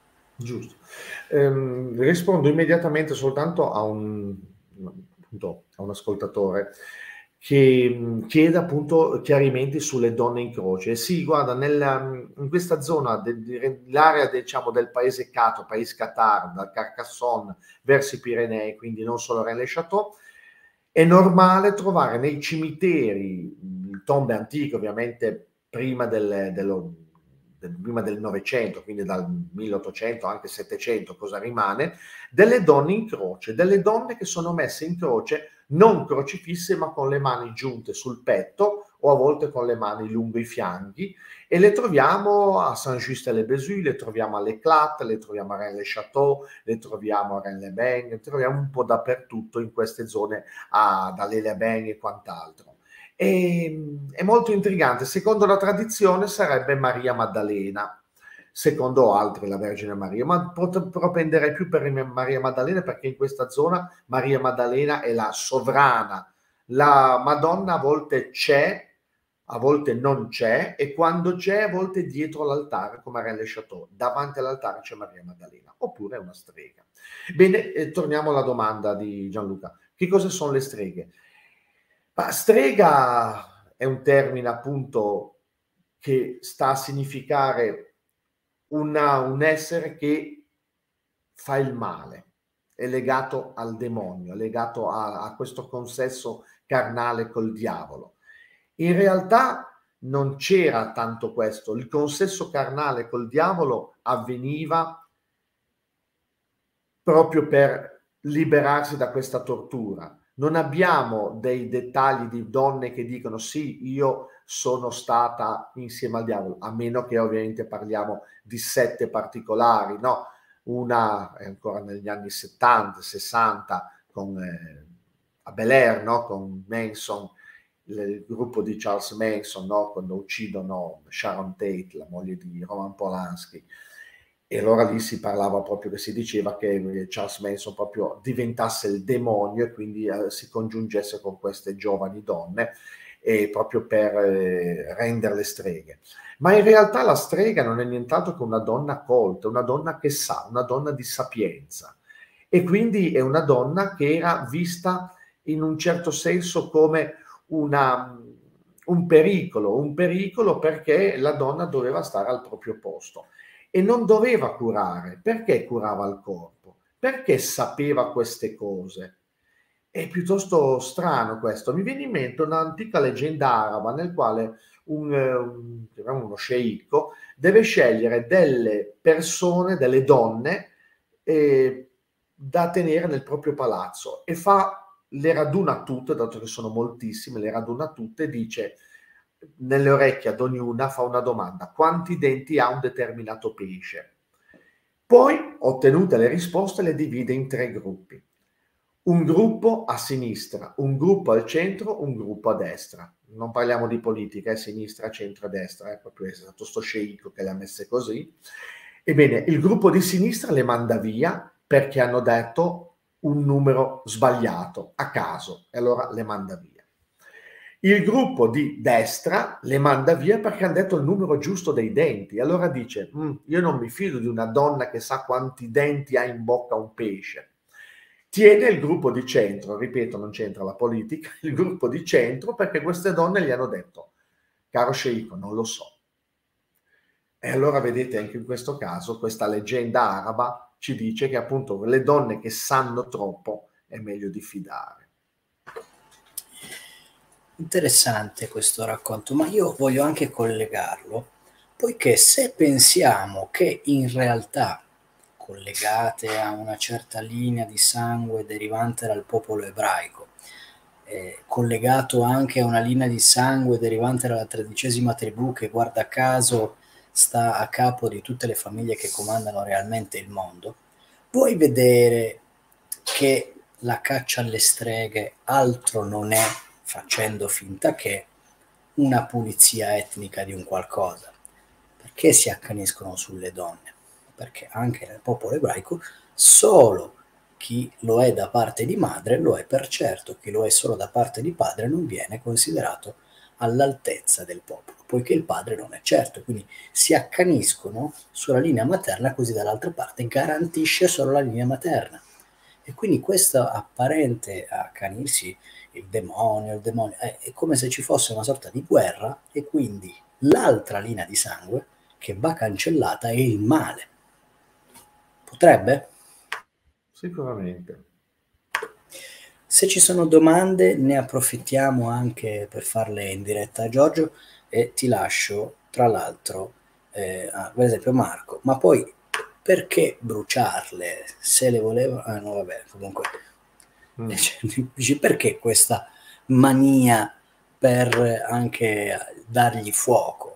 Giusto. Rispondo immediatamente soltanto a appunto, a un ascoltatore che chiede appunto chiarimenti sulle donne in croce. Sì, guarda, in questa zona l'area diciamo del paese Cato, paese Qatar, dal Carcassonne verso i Pirenei, quindi non solo Rennes-le-Château, è normale trovare nei cimiteri, tombe antiche ovviamente prima prima del Novecento, quindi dal 1800 anche 700, cosa rimane, delle donne in croce, delle donne che sono messe in croce non crocifisse ma con le mani giunte sul petto o a volte con le mani lungo i fianchi, e le troviamo a Saint-Just-le-Bézu, le troviamo all'Éclat, le troviamo a Rennes-le-Château, le troviamo a Rennes-les-Bains, le troviamo un po' dappertutto in queste zone, dalle-les-Bains e quant'altro. È molto intrigante. Secondo la tradizione sarebbe Maria Maddalena, secondo altri la Vergine Maria, ma propenderei più per Maria Maddalena, perché in questa zona Maria Maddalena è la sovrana. La Madonna a volte c'è, a volte non c'è, e quando c'è a volte dietro l'altare, come a Rennes-le-Château, davanti all'altare c'è Maria Maddalena, oppure è una strega. Bene, torniamo alla domanda di Gianluca. Che cosa sono le streghe? Ma strega è un termine appunto che sta a significare un essere che fa il male, è legato al demonio, è legato a questo consesso carnale col diavolo. In realtà non c'era tanto questo, il consesso carnale col diavolo avveniva proprio per liberarsi da questa tortura. Non abbiamo dei dettagli di donne che dicono sì, io sono stata insieme al diavolo, a meno che ovviamente parliamo di sette particolari, no? Una è ancora negli anni 70, 60, a Bel Air, no? Con Manson, il gruppo di Charles Manson, no? Quando uccidono Sharon Tate, la moglie di Roman Polanski. E allora lì si parlava proprio, che si diceva che Charles Manson proprio diventasse il demonio e quindi si congiungesse con queste giovani donne, proprio per renderle streghe. Ma in realtà la strega non è nient'altro che una donna colta, una donna che sa, una donna di sapienza. E quindi è una donna che era vista in un certo senso come un pericolo perché la donna doveva stare al proprio posto. E non doveva curare. Perché curava il corpo? Perché sapeva queste cose? È piuttosto strano questo. Mi viene in mente un'antica leggenda araba nel quale uno sceicco deve scegliere delle persone, delle donne da tenere nel proprio palazzo, e le raduna tutte, dato che sono moltissime, le raduna tutte e dice nelle orecchie ad ognuna, fa una domanda: quanti denti ha un determinato pesce? Poi, ottenute le risposte, le divide in tre gruppi. Un gruppo a sinistra, un gruppo al centro, un gruppo a destra. Non parliamo di politica, è sinistra, centro e destra, è proprio stato sto sceicco che le ha messe così. Ebbene, il gruppo di sinistra le manda via perché hanno detto un numero sbagliato, a caso, e allora le manda via. Il gruppo di destra le manda via perché hanno detto il numero giusto dei denti. Allora dice, io non mi fido di una donna che sa quanti denti ha in bocca un pesce. Tiene il gruppo di centro, ripeto, non c'entra la politica, il gruppo di centro, perché queste donne gli hanno detto, caro sceicco, non lo so. E allora vedete, anche in questo caso, questa leggenda araba ci dice che appunto le donne che sanno troppo è meglio diffidare. Interessante questo racconto, ma io voglio anche collegarlo, poiché se pensiamo che in realtà, collegate a una certa linea di sangue derivante dal popolo ebraico, collegato anche a una linea di sangue derivante dalla 13ª tribù che guarda caso sta a capo di tutte le famiglie che comandano realmente il mondo, vuoi vedere che la caccia alle streghe altro non è, facendo finta che, una pulizia etnica di un qualcosa. Perché si accaniscono sulle donne? Perché anche nel popolo ebraico solo chi lo è da parte di madre lo è per certo, chi lo è solo da parte di padre non viene considerato all'altezza del popolo, poiché il padre non è certo, quindi si accaniscono sulla linea materna, così dall'altra parte garantisce solo la linea materna. E quindi questo apparente accanirsi, il demonio, è come se ci fosse una sorta di guerra, e quindi l'altra linea di sangue che va cancellata è il male. Potrebbe? Sicuramente. Se ci sono domande ne approfittiamo anche per farle in diretta a Giorgio, e ti lascio tra l'altro, per esempio Marco, ma poi perché bruciarle se le voleva? Ah no, vabbè, comunque dici perché questa mania per anche dargli fuoco?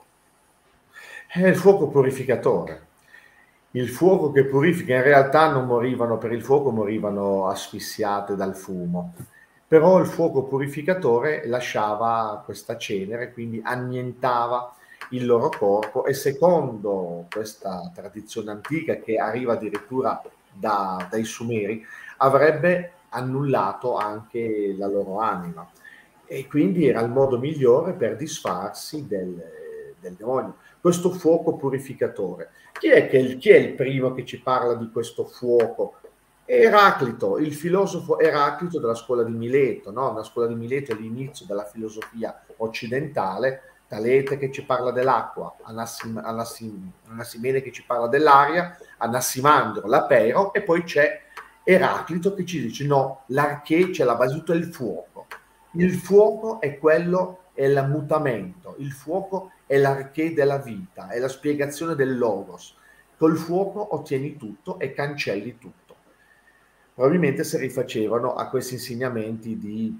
È il fuoco purificatore. Il fuoco che purifica, in realtà non morivano per il fuoco, morivano asfissiate dal fumo. Però il fuoco purificatore lasciava questa cenere, quindi annientava il loro corpo, e secondo questa tradizione antica, che arriva addirittura dai Sumeri, avrebbe annullato anche la loro anima. E quindi era il modo migliore per disfarsi del demonio. Questo fuoco purificatore. Chi è il primo che ci parla di questo fuoco? Eraclito, il filosofo Eraclito della scuola di Mileto, no? La scuola di Mileto è l'inizio della filosofia occidentale. Talete che ci parla dell'acqua, Anassimene che ci parla dell'aria, Anassimandro l'apero, e poi c'è Eraclito che ci dice no, l'arché c'è la base, tutto è il fuoco. Il fuoco è quello, è il mutamento, il fuoco è l'arché della vita, è la spiegazione del logos. Col fuoco ottieni tutto e cancelli tutto. Probabilmente si rifacevano a questi insegnamenti di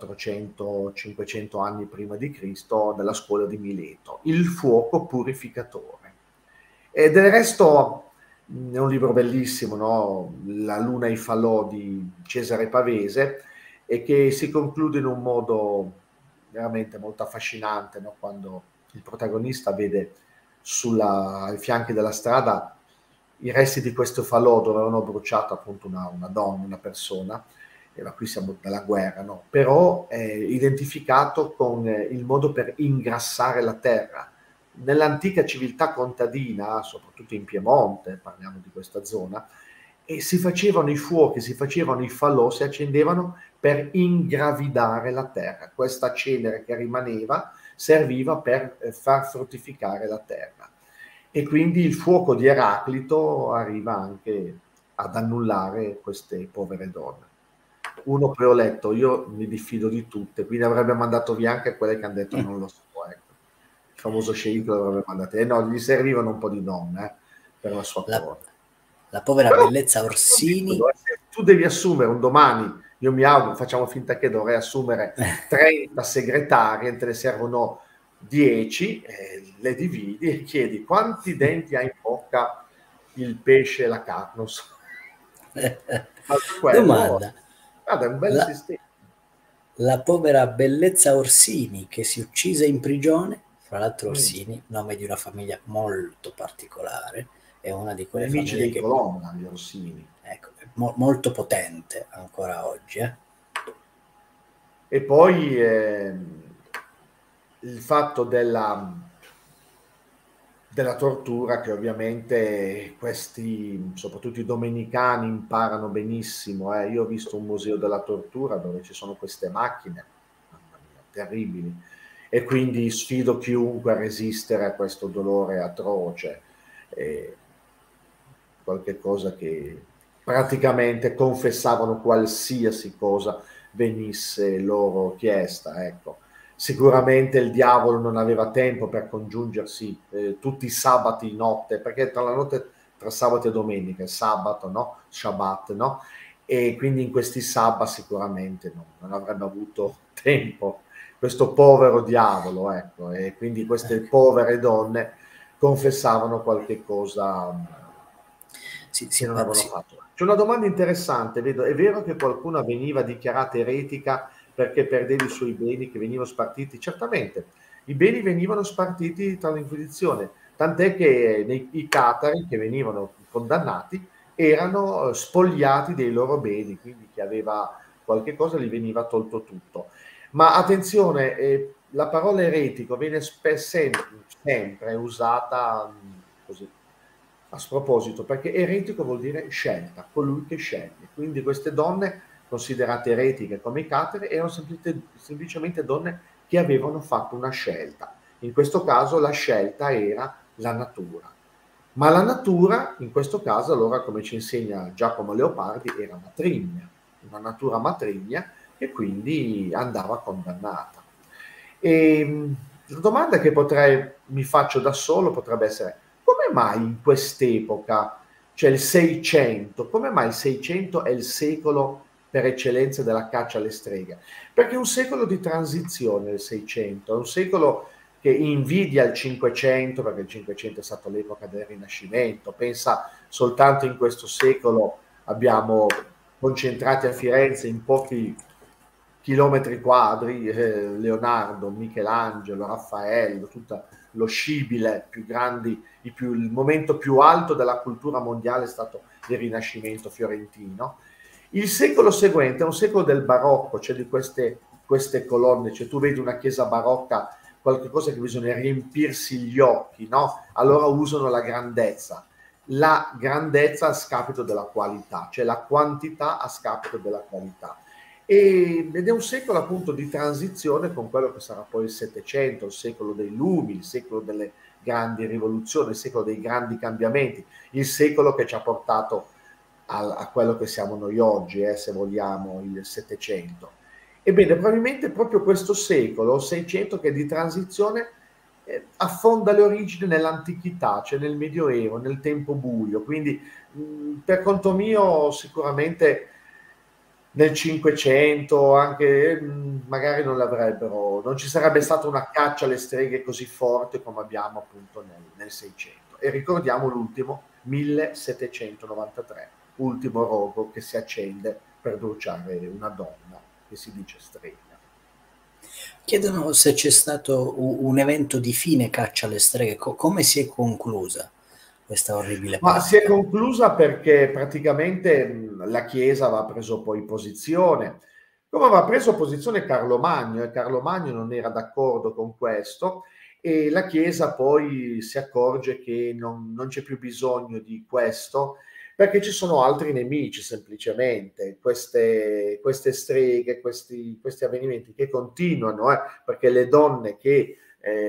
400-500 anni prima di Cristo della scuola di Mileto, il fuoco purificatore. E del resto è un libro bellissimo, no? La luna e i falò di Cesare Pavese, e che si conclude in un modo veramente molto affascinante, no? Quando il protagonista vede ai fianchi della strada i resti di questo falò, dove avevano bruciato appunto una donna, una persona, e ma qui siamo dalla guerra, no? Però è identificato con il modo per ingrassare la terra. Nell'antica civiltà contadina, soprattutto in Piemonte, parliamo di questa zona, e si facevano i fuochi, si facevano i falò, si accendevano per ingravidare la terra. Questa cenere che rimaneva serviva per far fruttificare la terra. E quindi il fuoco di Eraclito arriva anche ad annullare queste povere donne. Uno poi ho letto, io mi diffido di tutte, quindi avrebbe mandato via anche quelle che hanno detto non lo so, ecco. Il famoso sceicco l'avrebbe mandato, no, gli servivano un po' di donne per la sua corte. La povera Però, bellezza Orsini. tu devi assumere un domani, io mi auguro, facciamo finta che dovrei assumere 30 segretarie, te ne servono 10, le dividi e chiedi quanti denti ha in bocca il pesce e la carne, non so. Domanda. Guarda, è un bel sistema. La povera bellezza Orsini che si uccise in prigione, fra l'altro Orsini, nome di una famiglia molto particolare, è una di quelle Nemici famiglie dei Colonna, gli Orsini. Ecco, molto potente ancora oggi. E poi il fatto della tortura, che ovviamente questi, soprattutto i domenicani, imparano benissimo. Io ho visto un museo della tortura dove ci sono queste macchine, mamma mia, terribili, e quindi sfido chiunque a resistere a questo dolore atroce. Qualche cosa che praticamente confessavano qualsiasi cosa venisse loro chiesta, ecco. Sicuramente il diavolo non aveva tempo per congiungersi tutti i sabati notte, perché tra la notte tra sabato e domenica è sabato, no? Shabbat, no? E quindi in questi sabati sicuramente non avrebbe avuto tempo questo povero diavolo, ecco. E quindi queste povere donne confessavano qualche cosa che non avevano fatto. C'è una domanda interessante, vedo, è vero che qualcuno veniva dichiarata eretica perché perdeva i suoi beni che venivano spartiti? Certamente, i beni venivano spartiti tra l'Inquisizione, tant'è che i catari che venivano condannati erano spogliati dei loro beni, quindi chi aveva qualche cosa gli veniva tolto tutto. Ma attenzione, la parola eretico viene sempre usata così, a sproposito, perché eretico vuol dire scelta, colui che sceglie. Quindi queste donne considerate eretiche come i catere erano semplicemente donne che avevano fatto una scelta. In questo caso la scelta era la natura. Ma la natura, in questo caso, allora, come ci insegna Giacomo Leopardi, era matrigna, una natura matrigna che quindi andava condannata. E la domanda che mi faccio da solo potrebbe essere: come mai in quest'epoca, cioè il 600, come mai il 600 è il secolo per eccellenza della caccia alle streghe? Perché è un secolo di transizione il 600, è un secolo che invidia il 500, perché il 500 è stato l'epoca del Rinascimento. Pensa, soltanto in questo secolo abbiamo concentrati a Firenze in pochi chilometri quadri Leonardo, Michelangelo, Raffaello, tutto lo scibile più grandi, il momento più alto della cultura mondiale è stato il Rinascimento fiorentino. Il secolo seguente è un secolo del barocco, cioè di queste colonne, cioè tu vedi una chiesa barocca, qualcosa che bisogna riempirsi gli occhi, no? Allora usano la grandezza a scapito della qualità, cioè la quantità a scapito della qualità. Ed è un secolo appunto di transizione con quello che sarà poi il Settecento, il secolo dei lumi, il secolo delle grandi rivoluzioni, il secolo dei grandi cambiamenti, il secolo che ci ha portato a quello che siamo noi oggi, se vogliamo, il Settecento. Ebbene, probabilmente proprio questo secolo, 600, che è di transizione, affonda le origini nell'antichità, cioè nel Medioevo, nel tempo buio. Quindi, per conto mio, sicuramente nel 500 anche magari non ci sarebbe stata una caccia alle streghe così forte come abbiamo appunto nel 600. E ricordiamo l'ultimo, 1793, ultimo rogo che si accende per bruciare una donna che si dice strega. Chiedono se c'è stato un evento di fine caccia alle streghe, come si è conclusa questa orribile Ma si è pratica? conclusa perché praticamente la Chiesa aveva preso poi posizione, come aveva preso posizione Carlo Magno, e Carlo Magno non era d'accordo con questo, e la Chiesa poi si accorge che non c'è più bisogno di questo, perché ci sono altri nemici semplicemente, queste streghe, questi avvenimenti che continuano, perché le donne che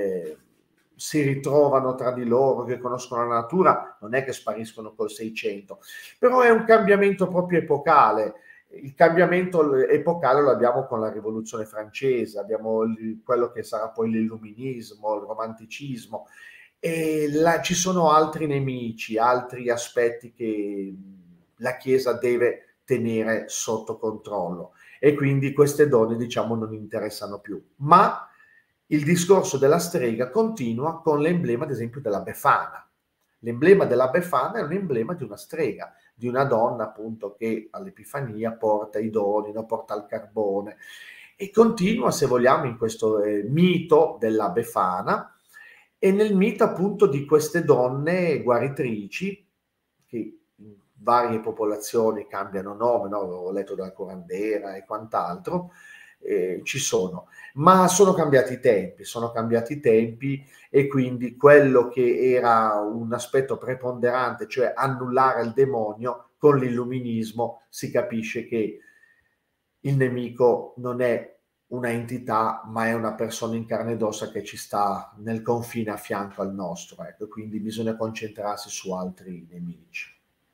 si ritrovano tra di loro, che conoscono la natura, non è che spariscono col 600, però è un cambiamento proprio epocale. Il cambiamento epocale lo abbiamo con la rivoluzione francese, abbiamo quello che sarà poi l'illuminismo, il romanticismo, e ci sono altri nemici, altri aspetti che la Chiesa deve tenere sotto controllo, e quindi queste donne, diciamo, non interessano più. Ma il discorso della strega continua con l'emblema, ad esempio, della Befana. L'emblema della Befana è un emblema di una strega, di una donna appunto che all'Epifania porta i doni, no? Porta il carbone, e continua, se vogliamo, in questo mito della Befana, e nel mito appunto di queste donne guaritrici che in varie popolazioni cambiano nome, no? Ho letto dalla curandera e quant'altro, ci sono, ma sono cambiati i tempi, e quindi quello che era un aspetto preponderante, cioè annullare il demonio, con l'illuminismo si capisce che il nemico non è una entità, ma è una persona in carne ed ossa che ci sta nel confine a fianco al nostro, ecco, quindi bisogna concentrarsi su altri nemici.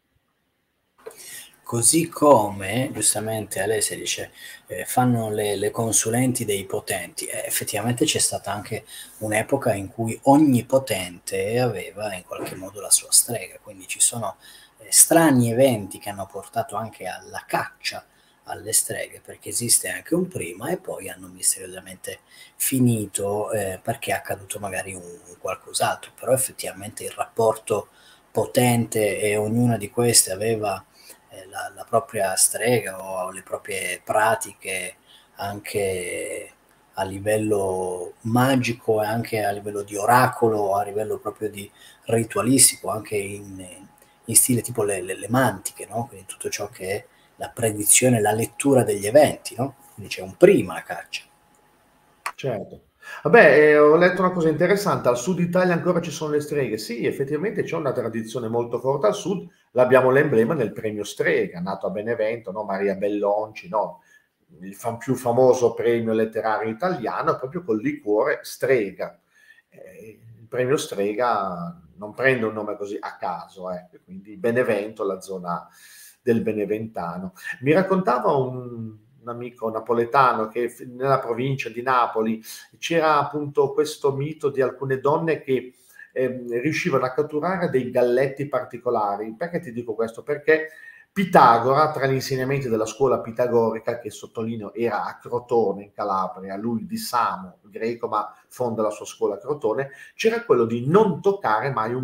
Così come, giustamente, Alessia dice, fanno le consulenti dei potenti. Effettivamente c'è stata anche un'epoca in cui ogni potente aveva in qualche modo la sua strega, quindi ci sono strani eventi che hanno portato anche alla caccia alle streghe, perché esiste anche un prima, e poi hanno misteriosamente finito perché è accaduto magari un qualcos'altro, però effettivamente il rapporto potente, e ognuna di queste aveva la propria strega o le proprie pratiche anche a livello magico, e anche a livello di oracolo, a livello proprio di ritualistico, anche in stile tipo le mantiche, no? Quindi tutto ciò che è la predizione, la lettura degli eventi, no? Quindi c'è un prima la caccia. Certo. Vabbè, ho letto una cosa interessante, al sud Italia ancora ci sono le streghe. Sì, effettivamente c'è una tradizione molto forte al sud, l'abbiamo l'emblema nel premio Strega, nato a Benevento, no? Maria Bellonci, no? Il più famoso premio letterario italiano, proprio col liquore Strega. Il premio Strega non prende un nome così a caso, quindi Benevento, la zona del Beneventano. Mi raccontava un amico napoletano che nella provincia di Napoli c'era appunto questo mito di alcune donne che riuscivano a catturare dei galletti particolari. Perché ti dico questo? Perché Pitagora, tra gli insegnamenti della scuola pitagorica, che sottolineo era a Crotone in Calabria, lui di Samo, greco, ma fonda la sua scuola a Crotone, c'era quello di non toccare mai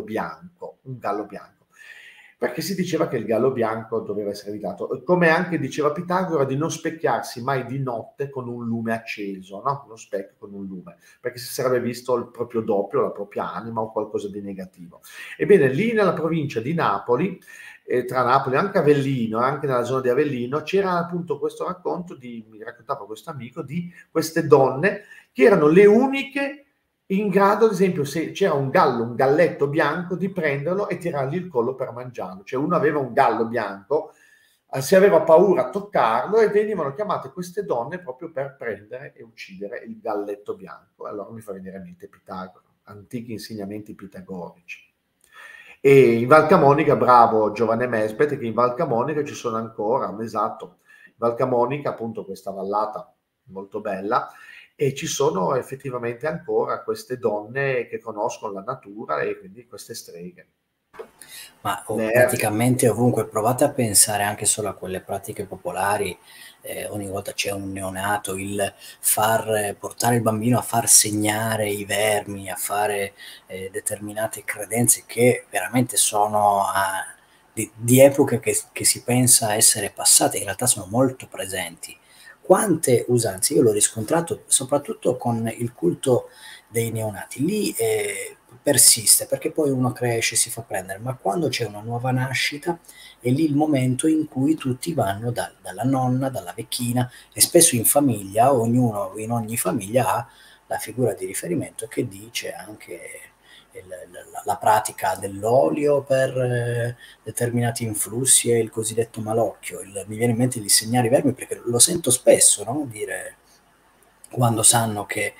un gallo bianco. Perché si diceva che il gallo bianco doveva essere evitato, come anche diceva Pitagora di non specchiarsi mai di notte con un lume acceso, no? Uno specchio con un lume, perché si sarebbe visto il proprio doppio, la propria anima o qualcosa di negativo. Ebbene, lì nella provincia di Napoli, tra Napoli e anche Avellino, anche nella zona di Avellino, c'era appunto questo racconto mi raccontava questo amico, di queste donne che erano le uniche in grado, ad esempio, se c'era un gallo, un galletto bianco, di prenderlo e tirargli il collo per mangiarlo. Cioè uno aveva un gallo bianco, si aveva paura a toccarlo e venivano chiamate queste donne proprio per prendere e uccidere il galletto bianco. Allora mi fa venire in mente Pitagora, antichi insegnamenti pitagorici. E in Val Camonica, bravo Giovanni Mesbet, che in Val Camonica ci sono ancora, esatto, in Val Camonica appunto questa vallata molto bella, e ci sono effettivamente ancora queste donne che conoscono la natura e quindi queste streghe. Ma Nervi. praticamente ovunque, provate a pensare anche solo a quelle pratiche popolari, ogni volta c'è un neonato, il far portare il bambino a far segnare i vermi, a fare determinate credenze che veramente sono di epoche che si pensa essere passate, in realtà sono molto presenti. Quante usanze, io l'ho riscontrato soprattutto con il culto dei neonati, lì persiste perché poi uno cresce, si fa prendere, ma quando c'è una nuova nascita è lì il momento in cui tutti vanno dalla nonna, dalla vecchina e spesso in famiglia, ognuno in ogni famiglia ha la figura di riferimento che dice anche la pratica dell'olio per determinati influssi e il cosiddetto malocchio. Mi viene in mente di segnare i vermi perché lo sento spesso, no? Dire quando sanno che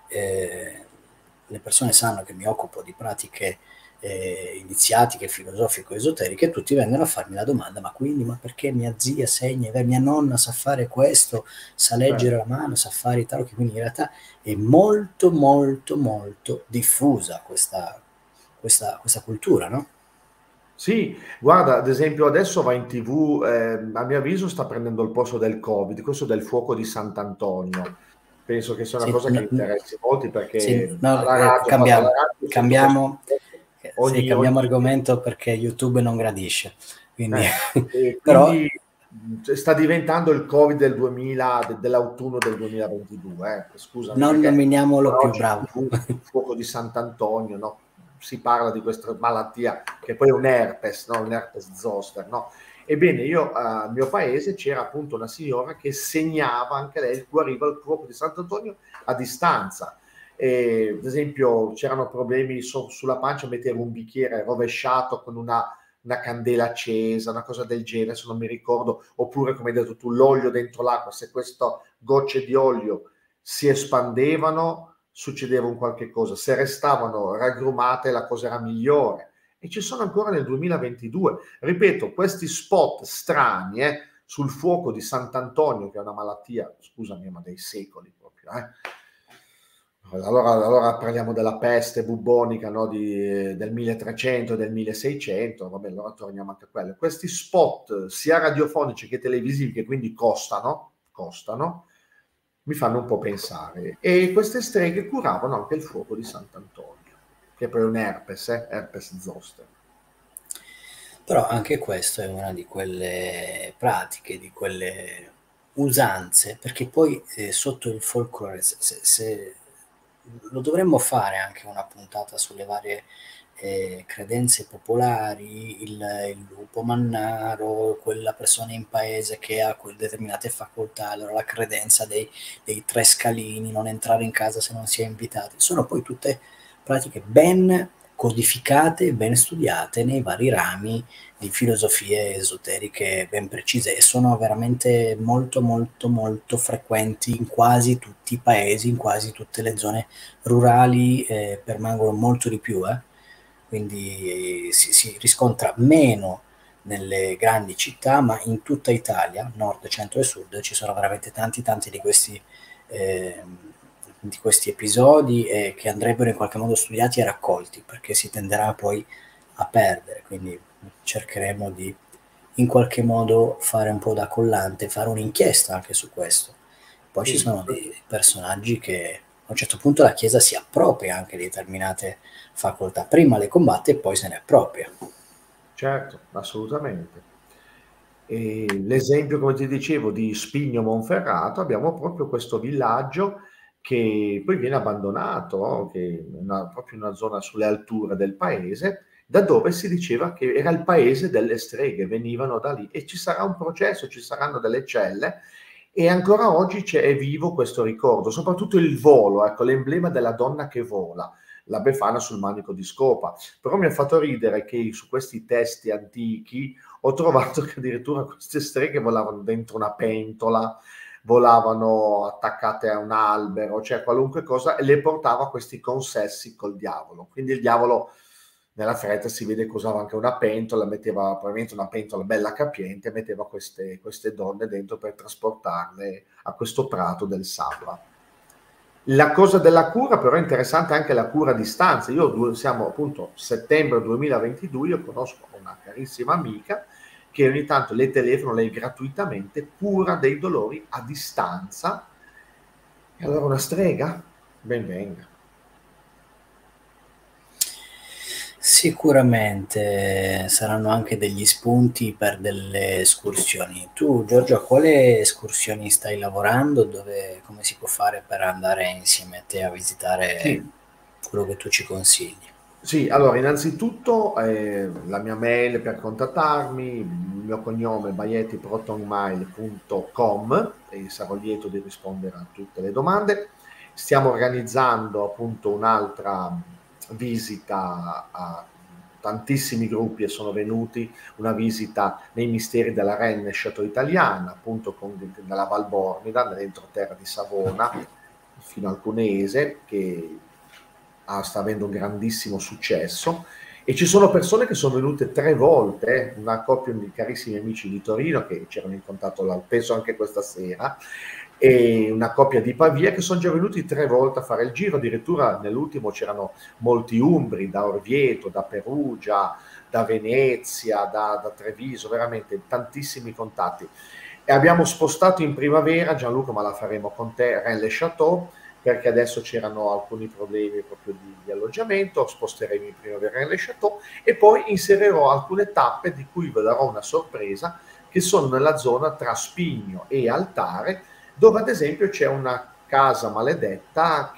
le persone sanno che mi occupo di pratiche iniziatiche, filosofico-esoteriche, tutti vengono a farmi la domanda, ma perché mia zia segna, mia nonna sa fare questo, sa leggere la mano, sa fare i tarocchi, quindi in realtà è molto molto molto diffusa questa cultura, no? Sì, guarda, ad esempio adesso va in TV, a mio avviso sta prendendo il posto del Covid, questo del fuoco di Sant'Antonio. Penso che sia una Sì, cosa che interessi molti sì, perché no, alla radio, guarda, alla radio sento questo cambiamo, sì, ogni, cambiamo ogni argomento perché YouTube non gradisce, quindi, e però quindi sta diventando il Covid del 2000, dell'autunno del 2022. Scusami, non perché nominiamolo più, oggi bravo. TV, il fuoco di Sant'Antonio, no? Si parla di questa malattia che poi è un herpes, no? Un herpes zoster, no? Ebbene, io al mio paese c'era appunto una signora che segnava, anche lei guariva il fuoco di Sant'Antonio a distanza. Ad esempio, c'erano problemi sulla pancia, metteva un bicchiere rovesciato con una candela accesa, una cosa del genere, se non mi ricordo, oppure come hai detto tu, l'olio dentro l'acqua, se queste gocce di olio si espandevano, succedeva un qualche cosa, se restavano raggrumate la cosa era migliore. E ci sono ancora nel 2022, ripeto, questi spot strani sul fuoco di Sant'Antonio, che è una malattia, scusami, ma dei secoli proprio, allora parliamo della peste bubbonica, no, del 1300, del 1600, vabbè, allora torniamo anche a quello. Questi spot, sia radiofonici che televisivi, che quindi costano, mi fanno un po' pensare. E queste streghe curavano anche il fuoco di Sant'Antonio, che è poi un herpes, herpes zoster. Però anche questo è una di quelle pratiche, di quelle usanze, perché poi sotto il folklore lo dovremmo fare anche una puntata sulle varie credenze popolari, il lupo mannaro, quella persona in paese che ha quelle determinate facoltà, allora la credenza dei tre scalini, non entrare in casa se non si è invitati, sono poi tutte pratiche ben codificate, ben studiate nei vari rami di filosofie esoteriche ben precise e sono veramente molto molto molto frequenti in quasi tutti i paesi, in quasi tutte le zone rurali, permangono molto di più, quindi si riscontra meno nelle grandi città, ma in tutta Italia, nord, centro e sud, ci sono veramente tanti eh, di questi episodi che andrebbero in qualche modo studiati e raccolti, perché si tenderà poi a perdere, quindi cercheremo di in qualche modo fare un po' da collante, fare un'inchiesta anche su questo. Poi ci Sì, sono dei personaggi che a un certo punto la Chiesa si appropria anche di determinate facoltà, prima le combatte e poi se ne appropria. certo, assolutamente. E l'esempio, come ti dicevo, di Spigno Monferrato, abbiamo proprio questo villaggio che poi viene abbandonato, che è proprio in una zona sulle alture del paese, da dove si diceva che era il paese delle streghe, venivano da lì e ci sarà un processo, ci saranno delle celle e ancora oggi è vivo questo ricordo, soprattutto il volo, ecco, l'emblema della donna che vola, la Befana sul manico di scopa. Però mi ha fatto ridere che su questi testi antichi ho trovato che addirittura queste streghe volavano dentro una pentola, volavano attaccate a un albero, cioè qualunque cosa, e le portava a questi consessi col diavolo. Quindi il diavolo nella fretta si vede che usava anche una pentola, metteva probabilmente una pentola bella capiente, metteva queste donne dentro per trasportarle a questo prato del Sabra. La cosa della cura, però è interessante anche la cura a distanza. Siamo appunto settembre 2022, io conosco una carissima amica che ogni tanto le telefono, lei gratuitamente cura dei dolori a distanza. E allora una strega? Ben venga. Sicuramente saranno anche degli spunti per delle escursioni. Tu, Giorgio, a quale escursioni stai lavorando? Dove, come si può fare per andare insieme a te a visitare Sì, quello che tu ci consigli? sì, allora innanzitutto la mia mail per contattarmi, il mio cognome è baietti.protonmail.com e sarò lieto di rispondere a tutte le domande. Stiamo organizzando appunto un'altra visita a tantissimi gruppi e sono venuti, una visita nei misteri della Rennes Chateau Italiana, appunto nella Val Bormida, nell'entroterra di Savona, fino al Cuneese, che sta avendo un grandissimo successo e ci sono persone che sono venute 3 volte, una coppia di carissimi amici di Torino che c'erano in contatto, penso anche questa sera, e una coppia di Pavia che sono già venuti 3 volte a fare il giro, addirittura nell'ultimo c'erano molti umbri da Orvieto, da Perugia, da Venezia, da Treviso, veramente tantissimi contatti. E abbiamo spostato in primavera, Gianluca, ma la faremo con te, Rennes-le-Château, perché adesso c'erano alcuni problemi proprio di alloggiamento, sposteremo in primavera nelle Chateau e poi inserirò alcune tappe di cui vi darò una sorpresa che sono nella zona tra Spigno e Altare, dove ad esempio c'è una casa maledetta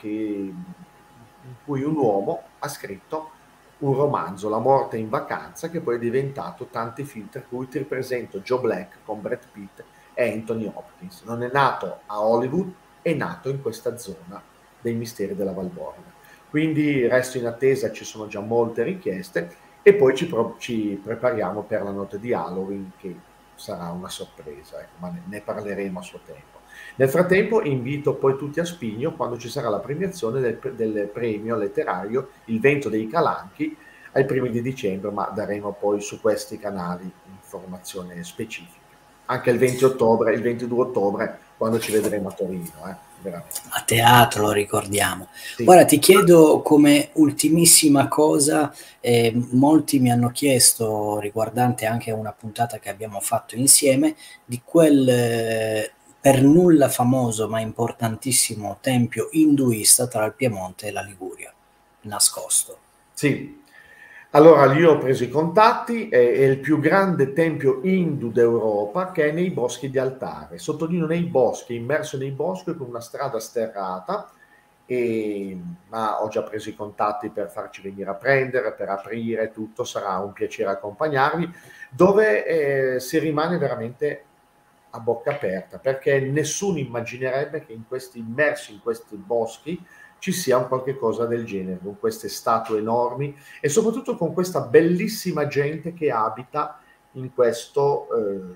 in cui un uomo ha scritto un romanzo, La morte in vacanza, che poi è diventato tanti film, tra cui ti presento Joe Black con Brad Pitt e Anthony Hopkins. Non è nato a Hollywood, è nato in questa zona dei misteri della Valborgia. Quindi resto in attesa, ci sono già molte richieste e poi ci prepariamo per la notte di Halloween che sarà una sorpresa, ecco, ma ne parleremo a suo tempo. Nel frattempo invito poi tutti a Spigno quando ci sarà la premiazione del premio letterario Il vento dei calanchi ai primi di dicembre, ma daremo poi su questi canali informazione specifica. Anche il 20 ottobre, il 22 ottobre, quando ci vedremo a Torino, veramente. A teatro, lo ricordiamo. Sì, Ora ti chiedo come ultimissima cosa, molti mi hanno chiesto, riguardante anche una puntata che abbiamo fatto insieme, di quel per nulla famoso ma importantissimo tempio induista tra il Piemonte e la Liguria, nascosto. sì. Allora lì ho preso i contatti, è il più grande tempio hindu d'Europa che è nei boschi di Altare, sottolineo nei boschi, immerso nei boschi con una strada sterrata ma ho già preso i contatti per farci venire a prendere, per aprire tutto, sarà un piacere accompagnarvi, dove si rimane veramente a bocca aperta, perché nessuno immaginerebbe che immersi in questi boschi ci sia un qualche cosa del genere, con queste statue enormi e soprattutto con questa bellissima gente che abita in questo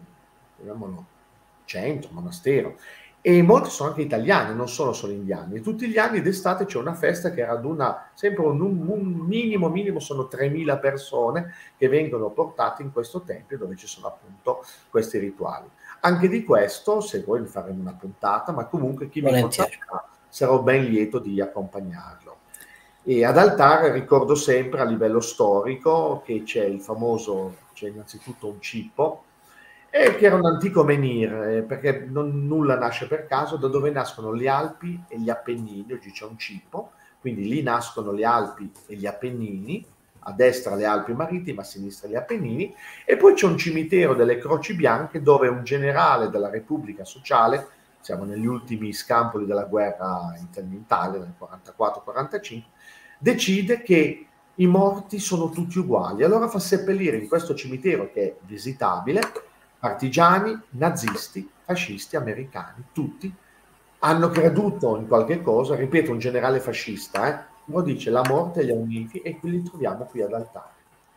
centro, monastero. E molti sono anche italiani, non sono solo indiani. E tutti gli anni d'estate c'è una festa che raduna sempre un minimo sono 3.000 persone che vengono portate in questo tempio dove ci sono appunto questi rituali. Anche di questo, se vuoi, ne faremo una puntata, ma comunque chi mi contatterà sarò ben lieto di accompagnarlo. E ad Altar ricordo sempre a livello storico che c'è innanzitutto un cippo, che era un antico menhir, perché nulla nasce per caso, da dove nascono le Alpi e gli Appennini. Oggi c'è un cippo, quindi lì nascono le Alpi e gli Appennini, a destra le Alpi Marittime, a sinistra gli Appennini, e poi c'è un cimitero delle Croci Bianche dove un generale della Repubblica Sociale, siamo negli ultimi scampoli della guerra in Italia, nel 44-45, decide che i morti sono tutti uguali. Allora fa seppellire in questo cimitero, che è visitabile, partigiani, nazisti, fascisti, americani, tutti hanno creduto in qualche cosa, ripeto, un generale fascista, lo dice, la morte li ha uniti e qui li troviamo qui ad Altare.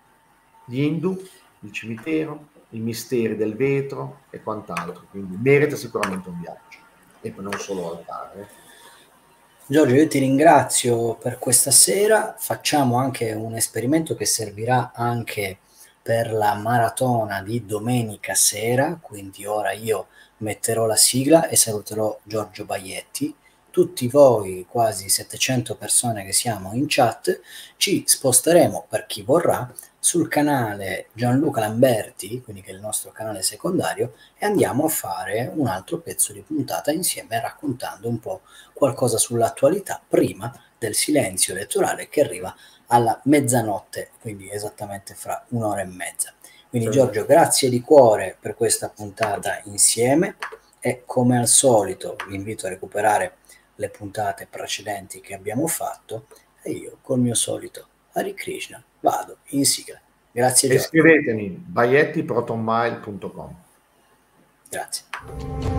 Gli Hindu, il cimitero, i misteri del vetro e quant'altro, quindi merita sicuramente un viaggio, e non solo Altare. Giorgio, io ti ringrazio per questa sera, facciamo anche un esperimento che servirà anche per la maratona di domenica sera, quindi ora io metterò la sigla e saluterò Giorgio Baietti. Tutti voi, quasi 700 persone che siamo in chat, ci sposteremo, per chi vorrà, sul canale Gianluca Lamberti, quindi che è il nostro canale secondario, e andiamo a fare un altro pezzo di puntata insieme, raccontando un po' qualcosa sull'attualità prima del silenzio elettorale che arriva alla mezzanotte, quindi esattamente fra un'ora e mezza. Quindi Giorgio, grazie di cuore per questa puntata insieme e come al solito vi invito a recuperare le puntate precedenti che abbiamo fatto e io col mio solito Hare Krishna vado in sigla. Grazie Giorgio. E scrivetemi baietti@protonmail.com. Grazie.